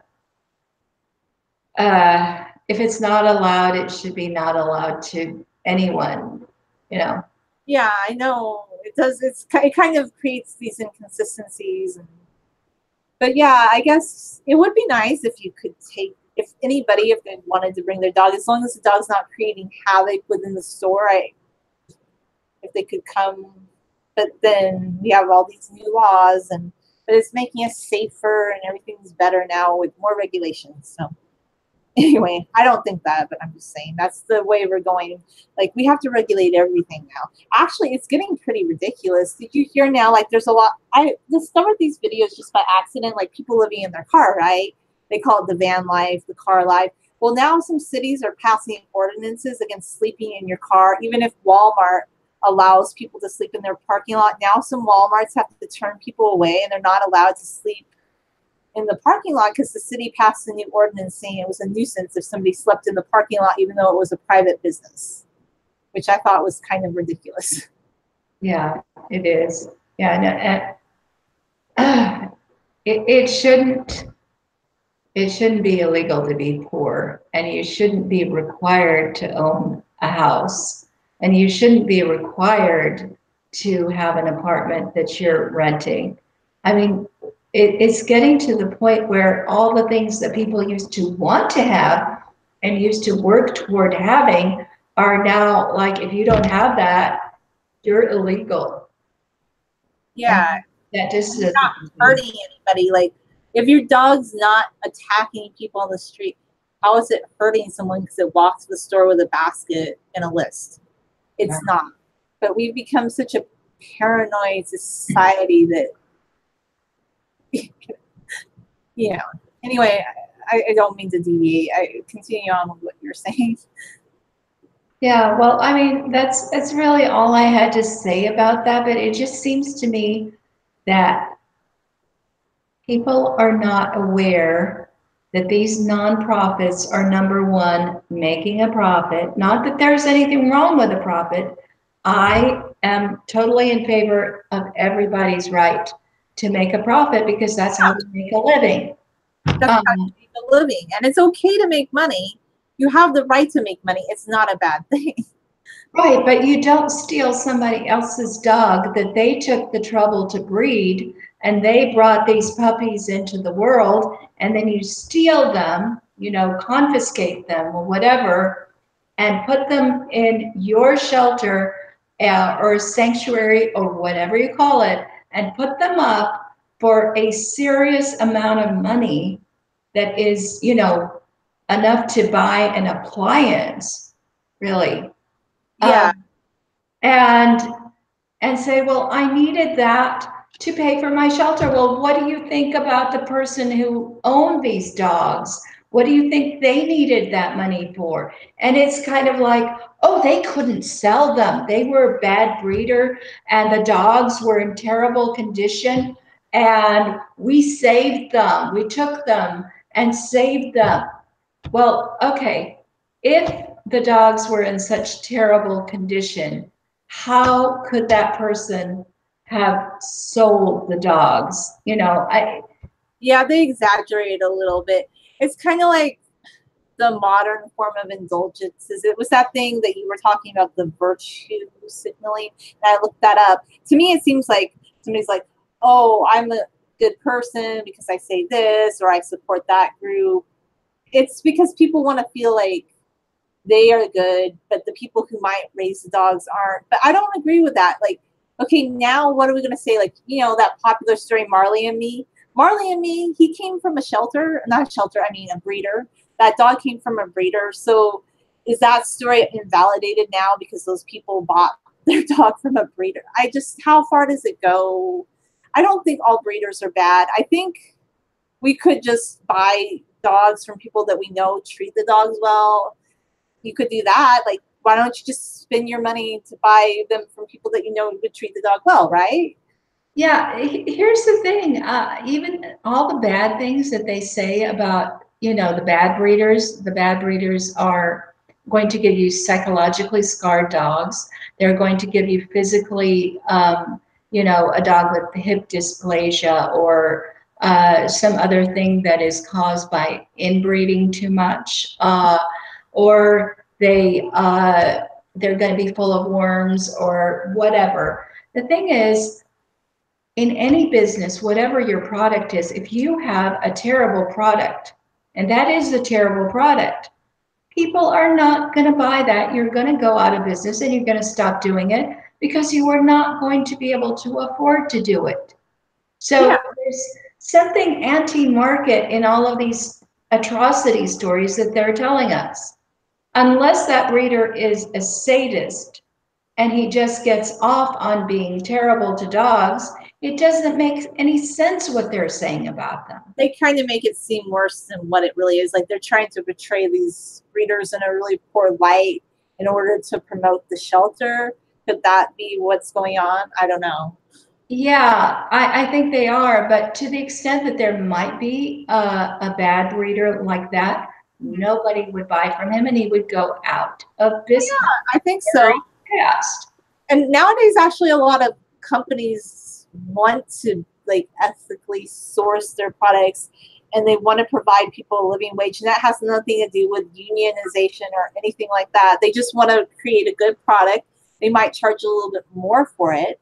if it's not allowed, it should be not allowed to anyone, you know. Yeah, I know it does. It kind of creates these inconsistencies, but yeah, I guess it would be nice if you could if anybody, if they wanted to bring their dog, as long as the dog's not creating havoc within the store, if they could come. But then we have all these new laws, but it's making us safer, and everything's better now with more regulations. So anyway, I don't think that, but I'm just saying that's the way we're going. Like, we have to regulate everything now. Actually, it's getting pretty ridiculous. Did you hear now? Like, there's a lot. I discovered these videos just by accident, like people living in their car, right? They call it the van life, the car life. Well, now some cities are passing ordinances against sleeping in your car, even if Walmart allows people to sleep in their parking lot. Now some Walmarts have to turn people away, and they're not allowed to sleep in the parking lot because the city passed a new ordinance saying it was a nuisance if somebody slept in the parking lot, even though it was a private business, which I thought was kind of ridiculous. Yeah, it is. Yeah, and, it shouldn't be illegal to be poor, and you shouldn't be required to own a house, and you shouldn't be required to have an apartment that you're renting. I mean, it's getting to the point where all the things that people used to want to have and used to work toward having are now like, if you don't have that, you're illegal. Yeah, And that just you're not hurting anybody. Like, if your dog's not attacking people on the street, how is it hurting someone because it walks to the store with a basket and a list? It's not. But we've become such a paranoid society that, anyway, I don't mean to deviate. I continue on with what you're saying. Yeah, well, I mean, that's really all I had to say about that, but it just seems to me that people are not aware that these nonprofits are number one, making a profit. Not that there's anything wrong with a profit. I am totally in favor of everybody's right to make a profit because that's how we make a living. That's how Um, you make a living. And it's okay to make money. You have the right to make money. It's not a bad thing. right, but you don't steal somebody else's dog that they took the trouble to breed and they brought these puppies into the world and then you steal them, confiscate them or whatever, and put them in your shelter or sanctuary or whatever you call it, and put them up for a serious amount of money that is, enough to buy an appliance, really. Yeah. Um, and say, well, I needed that to pay for my shelter. Well, what do you think about the person who owned these dogs? What do you think they needed that money for? And it's kind of like, oh, they couldn't sell them. They were a bad breeder and the dogs were in terrible condition. And we saved them. We took them and saved them. Well, okay, if the dogs were in such terrible condition, how could that person have sold the dogs? Yeah, they exaggerate a little bit. It's kind of like the modern form of indulgences. It was that thing that you were talking about, the virtue signaling. And I looked that up. To me, it seems like somebody's like, oh, I'm a good person because I say this or I support that group. It's because people want to feel like they are good, but the people who might raise the dogs aren't. But I don't agree with that. Like, okay, now what are we going to say? Like, that popular story, Marley and Me. Marley and Me, he came from a shelter, not a shelter, I mean a breeder. That dog came from a breeder. So is that story invalidated now because those people bought their dog from a breeder? How far does it go? I don't think all breeders are bad. I think we could just buy dogs from people that we know treat the dogs well. You could do that. Like, why don't you just spend your money to buy them from people that you know would treat the dog well, right? Yeah, here's the thing. Even all the bad things that they say about, the bad breeders are going to give you psychologically scarred dogs. They're going to give you physically, a dog with hip dysplasia or some other thing that is caused by inbreeding too much, or they're going to be full of worms or whatever. The thing is, in any business, whatever your product is, if you have a terrible product, and that is a terrible product, people are not going to buy that. You're going to go out of business and you're going to stop doing it because you are not going to be able to afford to do it. Yeah. So there's something anti-market in all of these atrocity stories that they're telling us. Unless that breeder is a sadist and he just gets off on being terrible to dogs, it doesn't make any sense what they're saying about them. They kind of make it seem worse than what it really is. Like, they're trying to portray these breeders in a really poor light in order to promote the shelter. Could that be what's going on? I don't know. Yeah, I think they are, but to the extent that there might be a bad breeder like that, nobody would buy from him and he would go out of business I think so. very fast. And nowadays, actually, a lot of companies want to like ethically source their products, and they want to provide people a living wage, and that has nothing to do with unionization or anything like that. They just want to create a good product. They might charge a little bit more for it,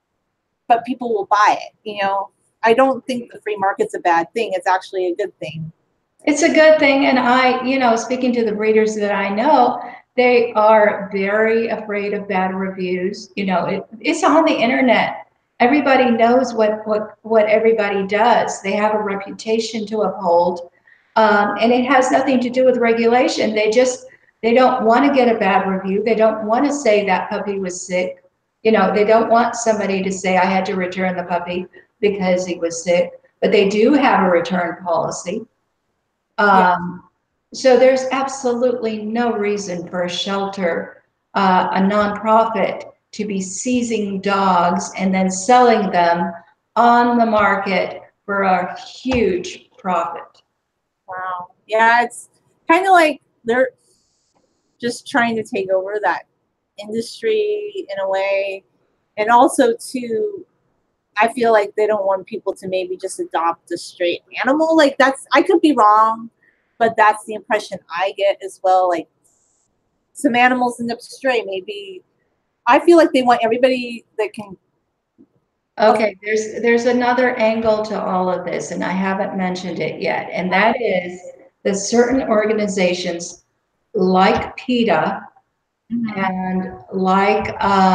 but people will buy it. I don't think the free market's a bad thing. It's actually a good thing. It's a good thing. And speaking to the breeders that I know, they are very afraid of bad reviews. It's on the internet. Everybody knows what everybody does. They have a reputation to uphold. And it has nothing to do with regulation. They don't want to get a bad review. They don't want to say that puppy was sick. They don't want somebody to say I had to return the puppy because he was sick, but they do have a return policy. Yeah. So there's absolutely no reason for a shelter a nonprofit to be seizing dogs and then selling them on the market for a huge profit. Wow. Yeah, it's kind of like they're just trying to take over that industry in a way. And also, too, I feel like they don't want people to maybe just adopt a straight animal. Like, that's, I could be wrong, but that's the impression I get as well. Like, some animals end up stray. Maybe I feel like they want everybody that can. Okay, there's another angle to all of this, and I haven't mentioned it yet, and that is that certain organizations like PETA and like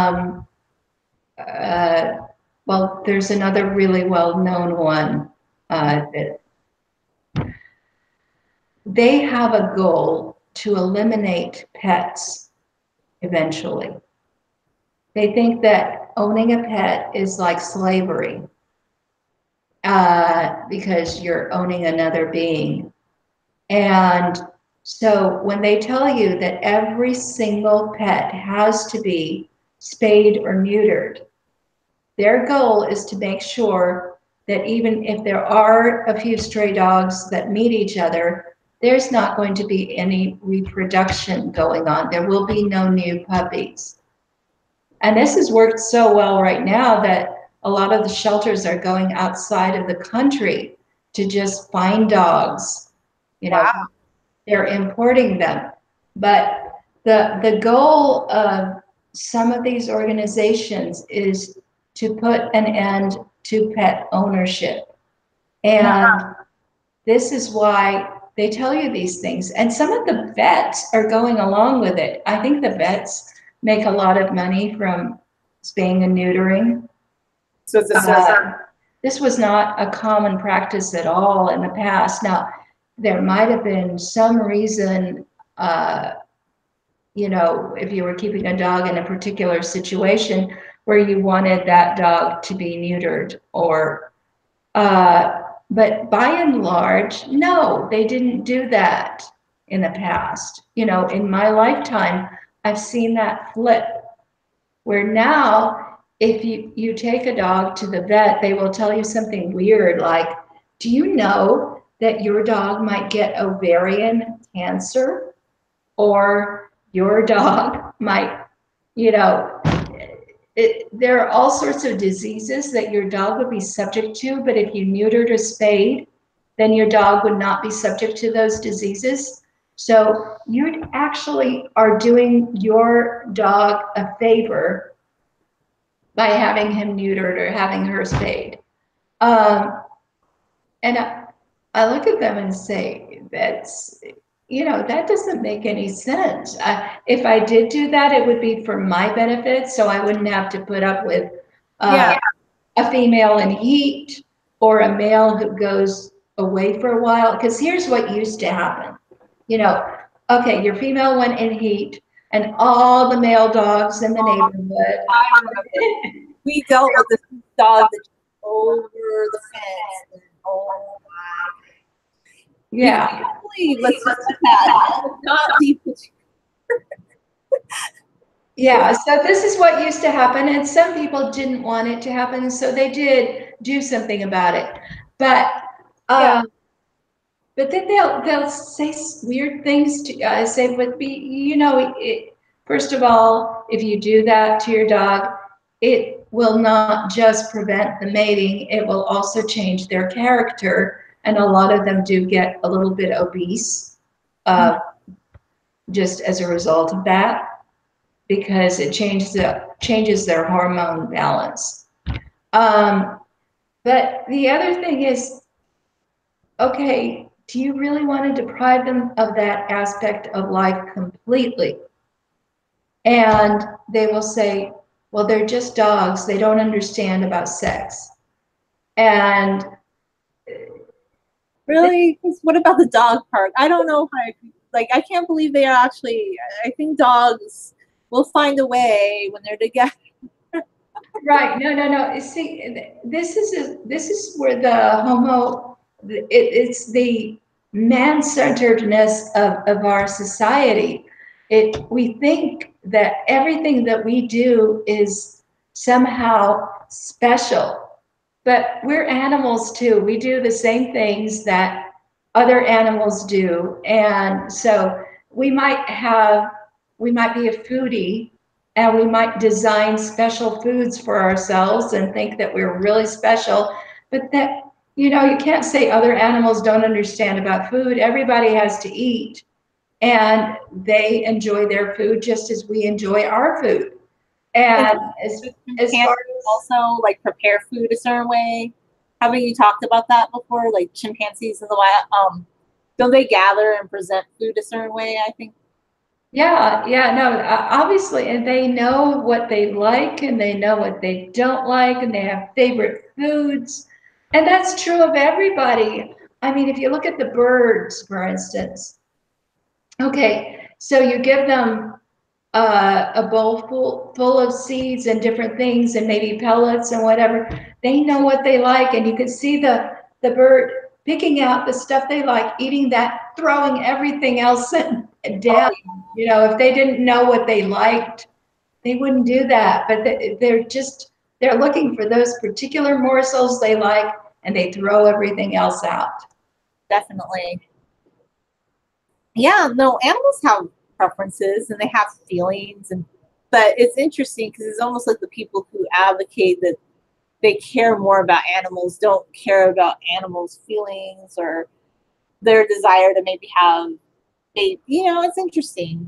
well, there's another really well-known one that they have a goal to eliminate pets eventually. They think that owning a pet is like slavery because you're owning another being. And so when they tell you that every single pet has to be spayed or neutered, their goal is to make sure that even if there are a few stray dogs that meet each other, there's not going to be any reproduction going on. There will be no new puppies. And this has worked so well right now that a lot of the shelters are going outside of the country to just find dogs. You know, Wow. they're importing them. But the goal of some of these organizations is to put an end to pet ownership. And this is why they tell you these things. And some of the vets are going along with it. I think the vets make a lot of money from spaying and neutering. So it's a This was not a common practice at all in the past. Now, there might have been some reason, you know, if you were keeping a dog in a particular situation where you wanted that dog to be neutered or, but by and large, no, they didn't do that in the past. You know, in my lifetime, I've seen that flip where now if you take a dog to the vet, they will tell you something weird like, do you know that your dog might get ovarian cancer? Or your dog might, you know, there are all sorts of diseases that your dog would be subject to, but if you neutered or spayed, then your dog would not be subject to those diseases. So you actually are doing your dog a favor by having him neutered or having her spayed. And I look at them and say, that's, you know, that doesn't make any sense. If I did do that, it would be for my benefit, so I wouldn't have to put up with a female in heat or a male who goes away for a while. Because here's what used to happen. You know, okay, your female went in heat, and all the male dogs in the neighborhood. We dealt with this dog that over the fence. And, oh my! Yeah. I can't believe let's just that. Not deep. Yeah, so this is what used to happen, and some people didn't want it to happen, so they did do something about it. But but then they'll say weird things to say, but be, you know, first of all, if you do that to your dog, it will not just prevent the mating; it will also change their character, and a lot of them do get a little bit obese, just as a result of that, because it changes their hormone balance. But the other thing is, okay, do you really want to deprive them of that aspect of life completely? And they will say, well, they're just dogs. They don't understand about sex. And really, what about the dog park? I don't know if I can't believe they are actually. I think dogs will find a way when they're together. right? No. See, this is where the it's the man-centeredness of our society. we think that everything that we do is somehow special, but we're animals too. We do the same things that other animals do. And so we might be a foodie, and we might design special foods for ourselves and think that we're really special, but that, you know, you can't say other animals don't understand about food. Everybody has to eat, and they enjoy their food just as we enjoy our food. And as Can't far as also like prepare food a certain way. Haven't you talked about that before? Like chimpanzees in the wild, don't they gather and present food a certain way? I think. yeah, no, obviously, and they know what they like and they know what they don't like, and they have favorite foods. And that's true of everybody. I mean, if you look at the birds, for instance, okay, so you give them a bowl full of seeds and different things and maybe pellets and whatever. They know what they like, and you can see the bird picking out the stuff they like, eating that, throwing everything else down. You know, if they didn't know what they liked, they wouldn't do that. But they're looking for those particular morsels they like, and they throw everything else out. Definitely. Yeah, no, animals have preferences and they have feelings, and but it's interesting because it's almost like the people who advocate that they care more about animals don't care about animals' feelings or their desire to maybe have a, you know, it's interesting.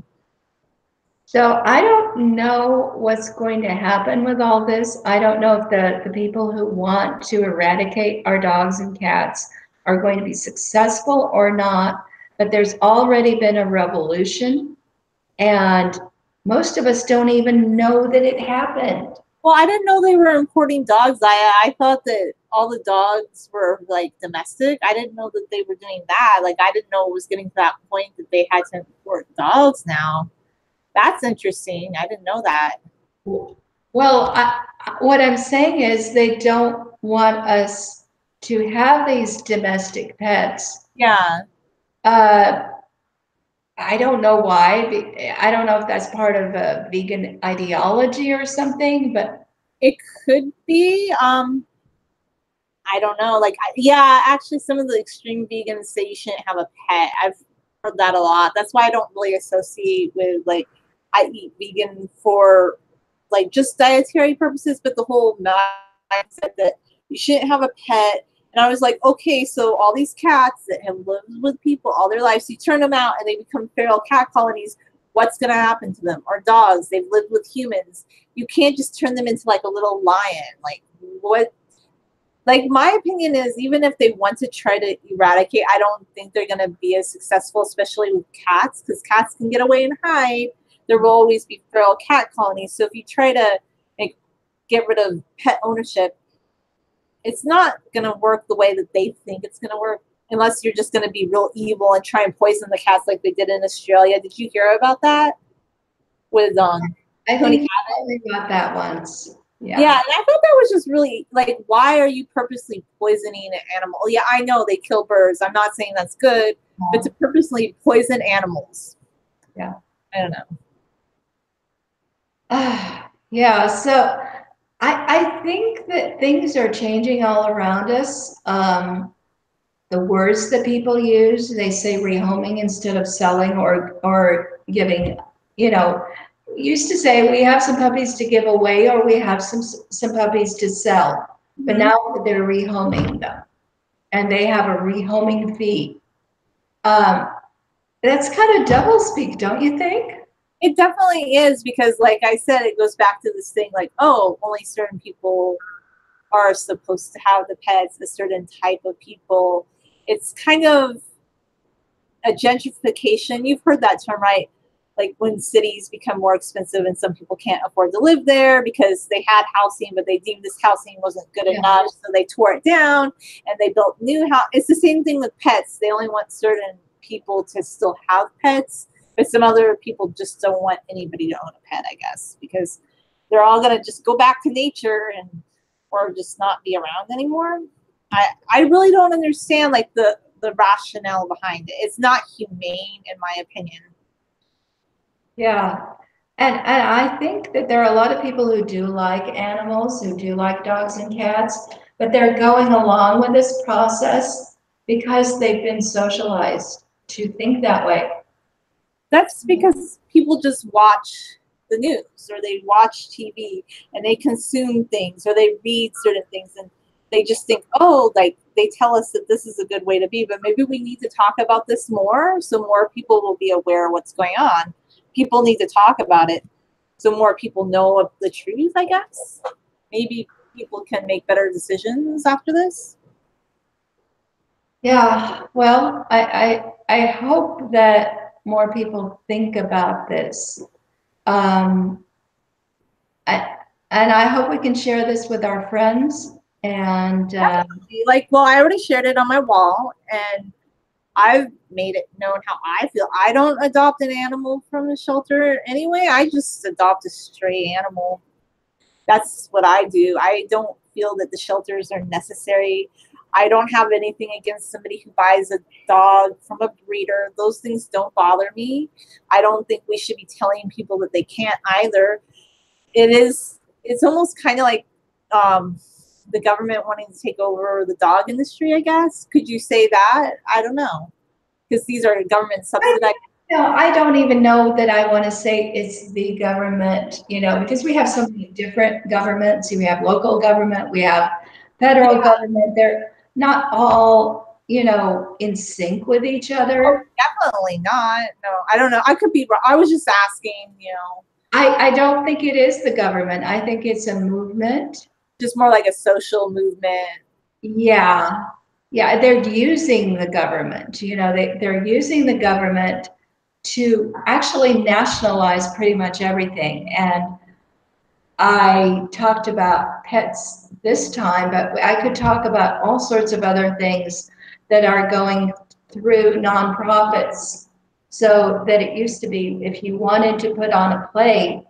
So I don't know what's going to happen with all this. I don't know if the people who want to eradicate our dogs and cats are going to be successful or not, but there's already been a revolution, and most of us don't even know that it happened. Well, I didn't know they were importing dogs. I thought that all the dogs were like domestic. I didn't know that they were doing that. Like I didn't know it was getting to that point that they had to import dogs now. That's interesting. I didn't know that. Well, what I'm saying is they don't want us to have these domestic pets. Yeah. Uh, I don't know why. I don't know if that's part of a vegan ideology or something, but It could be. I don't know. Like, yeah, actually, some of the extreme vegans say you shouldn't have a pet. I've heard that a lot. That's why I don't really associate with like I eat vegan for like just dietary purposes, but the whole mindset that you shouldn't have a pet. And I was like, okay, so all these cats that have lived with people all their lives, you turn them out and they become feral cat colonies. What's going to happen to them? Or dogs, they've lived with humans. You can't just turn them into like a little lion. Like, what? Like, my opinion is, even if they want to try to eradicate, I don't think they're going to be as successful, especially with cats, because cats can get away and hide. There will always be feral cat colonies. So if you try to like, get rid of pet ownership, it's not going to work the way that they think it's going to work, unless you're just going to be real evil and try and poison the cats like they did in Australia. Did you hear about that? With I Tony think you only got that once. Yeah, and I thought that was just really like, why are you purposely poisoning an animal? Yeah, I know they kill birds. I'm not saying that's good, but to purposely poison animals. Yeah. I don't know. Yeah, so I think that things are changing all around us. The words that people use, they say rehoming instead of selling or giving, you know, used to say we have some puppies to give away or we have some puppies to sell, but now they're rehoming them and they have a rehoming fee. That's kind of doublespeak, don't you think? It definitely is, because like I said, it goes back to this thing like, oh, only certain people are supposed to have the pets, a certain type of people. It's kind of a gentrification. You've heard that term, right? Like when cities become more expensive and some people can't afford to live there because they had housing, but they deemed this housing wasn't good enough. So they tore it down and they built new house. It's the same thing with pets. They only want certain people to still have pets, but some other people just don't want anybody to own a pet, I guess, because they're all going to just go back to nature and or just not be around anymore. I really don't understand like the rationale behind it. It's not humane, in my opinion. Yeah. And I think that there are a lot of people who do like animals, who do like dogs and cats, but they're going along with this process because they've been socialized to think that way. That's because people just watch the news or they watch TV and they consume things or they read certain things and they just think, oh, like they tell us that this is a good way to be, but maybe we need to talk about this more so more people will be aware of what's going on. People need to talk about it so more people know of the truth, I guess. Maybe people can make better decisions after this. Yeah, well, I hope that more people think about this. Um, I, and I hope we can share this with our friends. And Definitely. Like, well, I already shared it on my wall and I've made it known how I feel. I don't adopt an animal from a shelter anyway. I just adopt a stray animal. That's what I do. I don't feel that the shelters are necessary. I don't have anything against somebody who buys a dog from a breeder. Those things don't bother me. I don't think we should be telling people that they can't either. It's almost kind of like the government wanting to take over the dog industry, I guess. Could you say that? I don't know. Because these are government subsidized. no, I don't even know that I want to say it's the government, because we have so many different governments. We have local government, we have federal government. They're not all, in sync with each Oh, other. definitely not. No, I don't know. I could be wrong. I was just asking, I don't think it is the government. I think it's a movement. just more like a social movement. Yeah. Yeah. They're using the government, they're using the government to actually nationalize pretty much everything. And I talked about pets this time, but I could talk about all sorts of other things that are going through nonprofits. So that it used to be if you wanted to put on a play,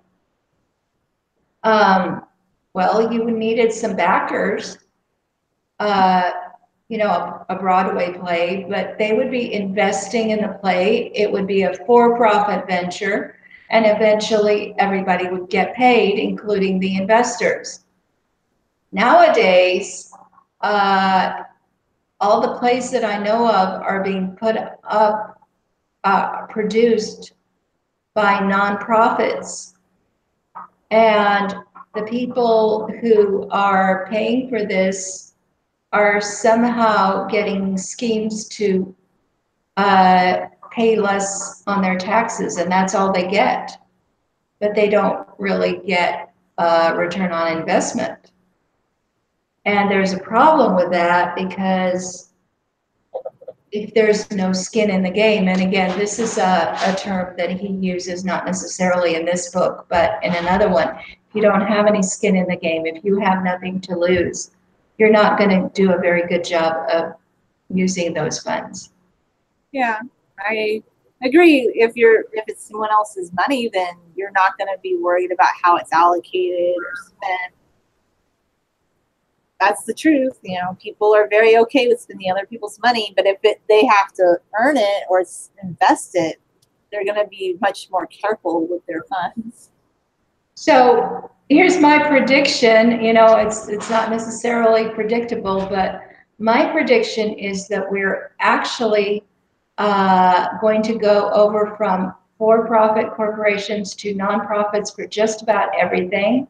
well, you needed some backers, uh, a Broadway play, but they would be investing in the play. It would be a for-profit venture, and eventually everybody would get paid, including the investors. Nowadays, all the plays that I know of are being put up, produced by nonprofits, and the people who are paying for this are somehow getting schemes to pay less on their taxes, and that's all they get. But they don't really get a return on investment. And there's a problem with that because if there's no skin in the game, and again, this is a term that he uses not necessarily in this book, but in another one, if you don't have any skin in the game, if you have nothing to lose, you're not going to do a very good job of using those funds. Yeah, I agree. If it's someone else's money, then you're not going to be worried about how it's allocated or spent. That's the truth. People are very okay with spending other people's money, but if they have to earn it or invest it, they're going to be much more careful with their funds. So here's my prediction. It's not necessarily predictable, but my prediction is that we're actually going to go over from for-profit corporations to nonprofits for just about everything.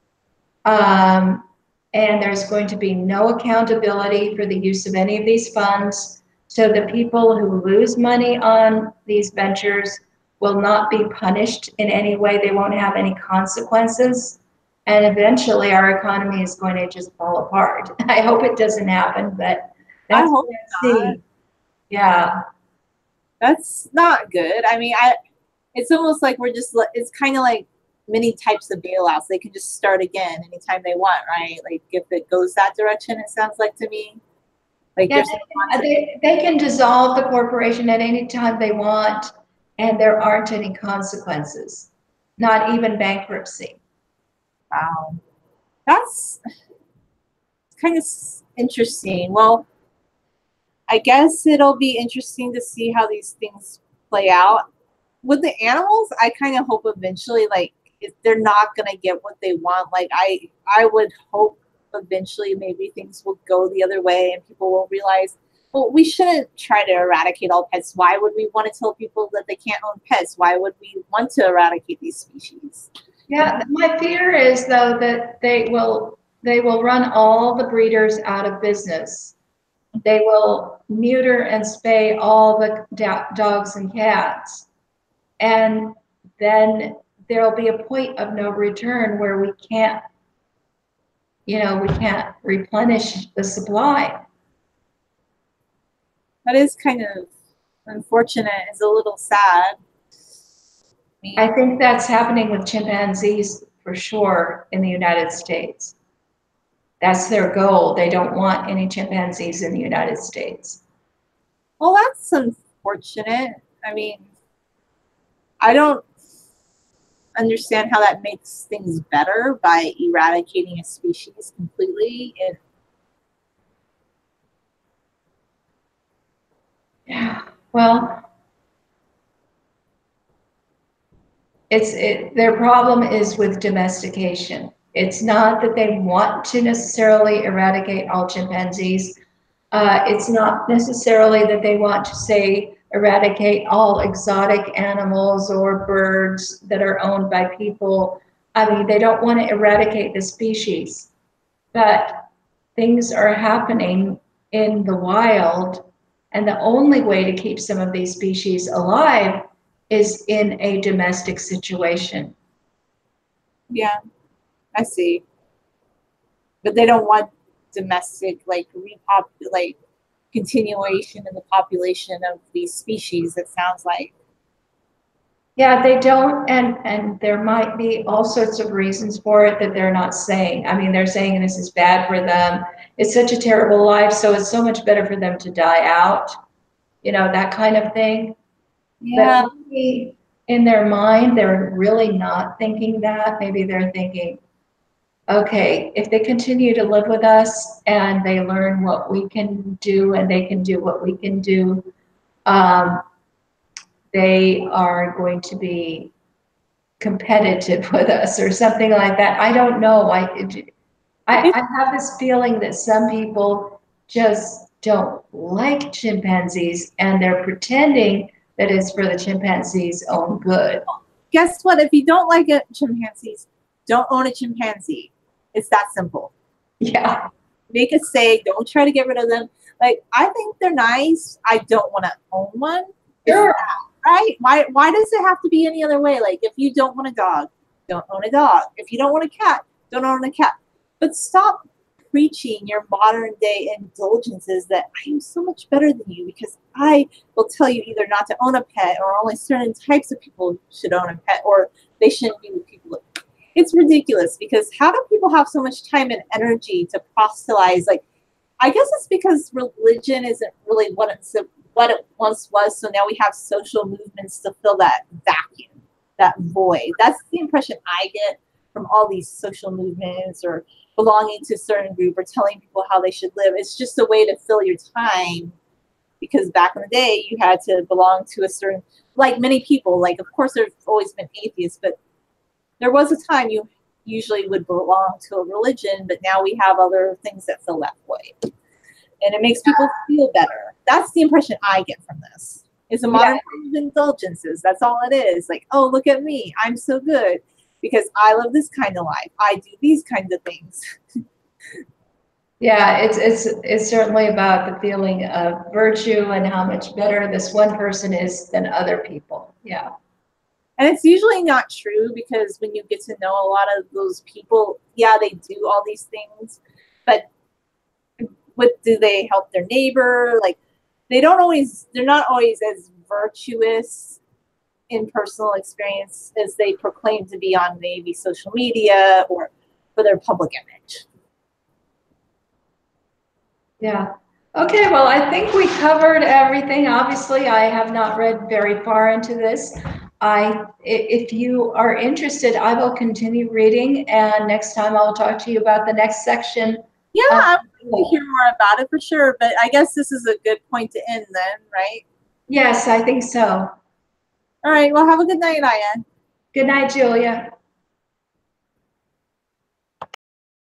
And there's going to be no accountability for the use of any of these funds. So the people who lose money on these ventures will not be punished in any way. They won't have any consequences. And eventually our economy is going to just fall apart. I hope it doesn't happen, but that's I hope not. Yeah. That's not good. I mean, it's almost like it's kind of like many types of bailouts. They can just start again anytime they want, right? Like if it goes that direction, it sounds like to me. Like Yeah, they can dissolve the corporation at any time they want, and there aren't any consequences, not even bankruptcy. wow, that's kind of interesting. Well, I guess it'll be interesting to see how these things play out. with the animals, I kind of hope eventually, like, if they're not gonna get what they want, like I would hope eventually maybe things will go the other way and people will realize, well, we shouldn't try to eradicate all pets. Why would we want to tell people that they can't own pets? Why would we want to eradicate these species? Yeah, my fear is though that they will run all the breeders out of business. They will neuter and spay all the dogs and cats. And then there'll be a point of no return where we can't, we can't replenish the supply. That is kind of unfortunate. It's a little sad. I think that's happening with chimpanzees for sure in the United States. That's their goal. They don't want any chimpanzees in the United States. Well, that's unfortunate. I mean, I don't understand how that makes things better by eradicating a species completely. Yeah, well, their problem is with domestication. It's not that they want to necessarily eradicate all chimpanzees. It's not necessarily that they want to say eradicate all exotic animals or birds that are owned by people. I mean, they don't want to eradicate the species, but things are happening in the wild, and the only way to keep some of these species alive is in a domestic situation. Yeah, I see. But they don't want domestic, like, continuation in the population of these species, it sounds like. Yeah, they don't, and there might be all sorts of reasons for it that they're not saying. I mean, they're saying this is bad for them. It's such a terrible life, so it's so much better for them to die out, that kind of thing. Yeah. But maybe in their mind, they're really not thinking that. Maybe they're thinking, okay, if they continue to live with us and they learn what we can do and they can do what we can do, they are going to be competitive with us or something like that. I don't know. I have this feeling that some people just don't like chimpanzees and they're pretending that it's for the chimpanzees' own good. Guess what? If you don't like chimpanzees, don't own a chimpanzee. It's that simple. Yeah. Make a say. Don't try to get rid of them. Like, I think they're nice. I don't want to own one. Sure. Right? Why does it have to be any other way? Like, if you don't want a dog, don't own a dog. If you don't want a cat, don't own a cat. But stop preaching your modern day indulgences that I am so much better than you because I will tell you either not to own a pet or only certain types of people should own a pet or they shouldn't be with people. It's ridiculous because how do people have so much time and energy to proselytize? Like, I guess it's because religion isn't really what it once was. So now we have social movements to fill that vacuum, that void. That's the impression I get from all these social movements or belonging to a certain group or telling people how they should live. It's just a way to fill your time because back in the day you had to belong to a certain, like many people, like of course there's always been atheists, but there was a time you usually would belong to a religion, but now we have other things that fill that void. And it makes people feel better. That's the impression I get from this. It's a modern form of indulgences. That's all it is. Like, oh, look at me. I'm so good because I live this kind of life. I do these kinds of things. Yeah, it's certainly about the feeling of virtue and how much better this one person is than other people. Yeah. And it's usually not true because when you get to know a lot of those people, yeah, they do all these things, but what do they help their neighbor? Like they're not always as virtuous in personal experience as they proclaim to be on maybe social media or for their public image. Yeah. Okay, well, I think we covered everything. Obviously, I have not read very far into this. If you are interested, I will continue reading, and next time I'll talk to you about the next section. Yeah, I want to hear more about it for sure, but I guess this is a good point to end then, right? Yes, I think so. All right. Well, have a good night, Aya. Good night, Julia.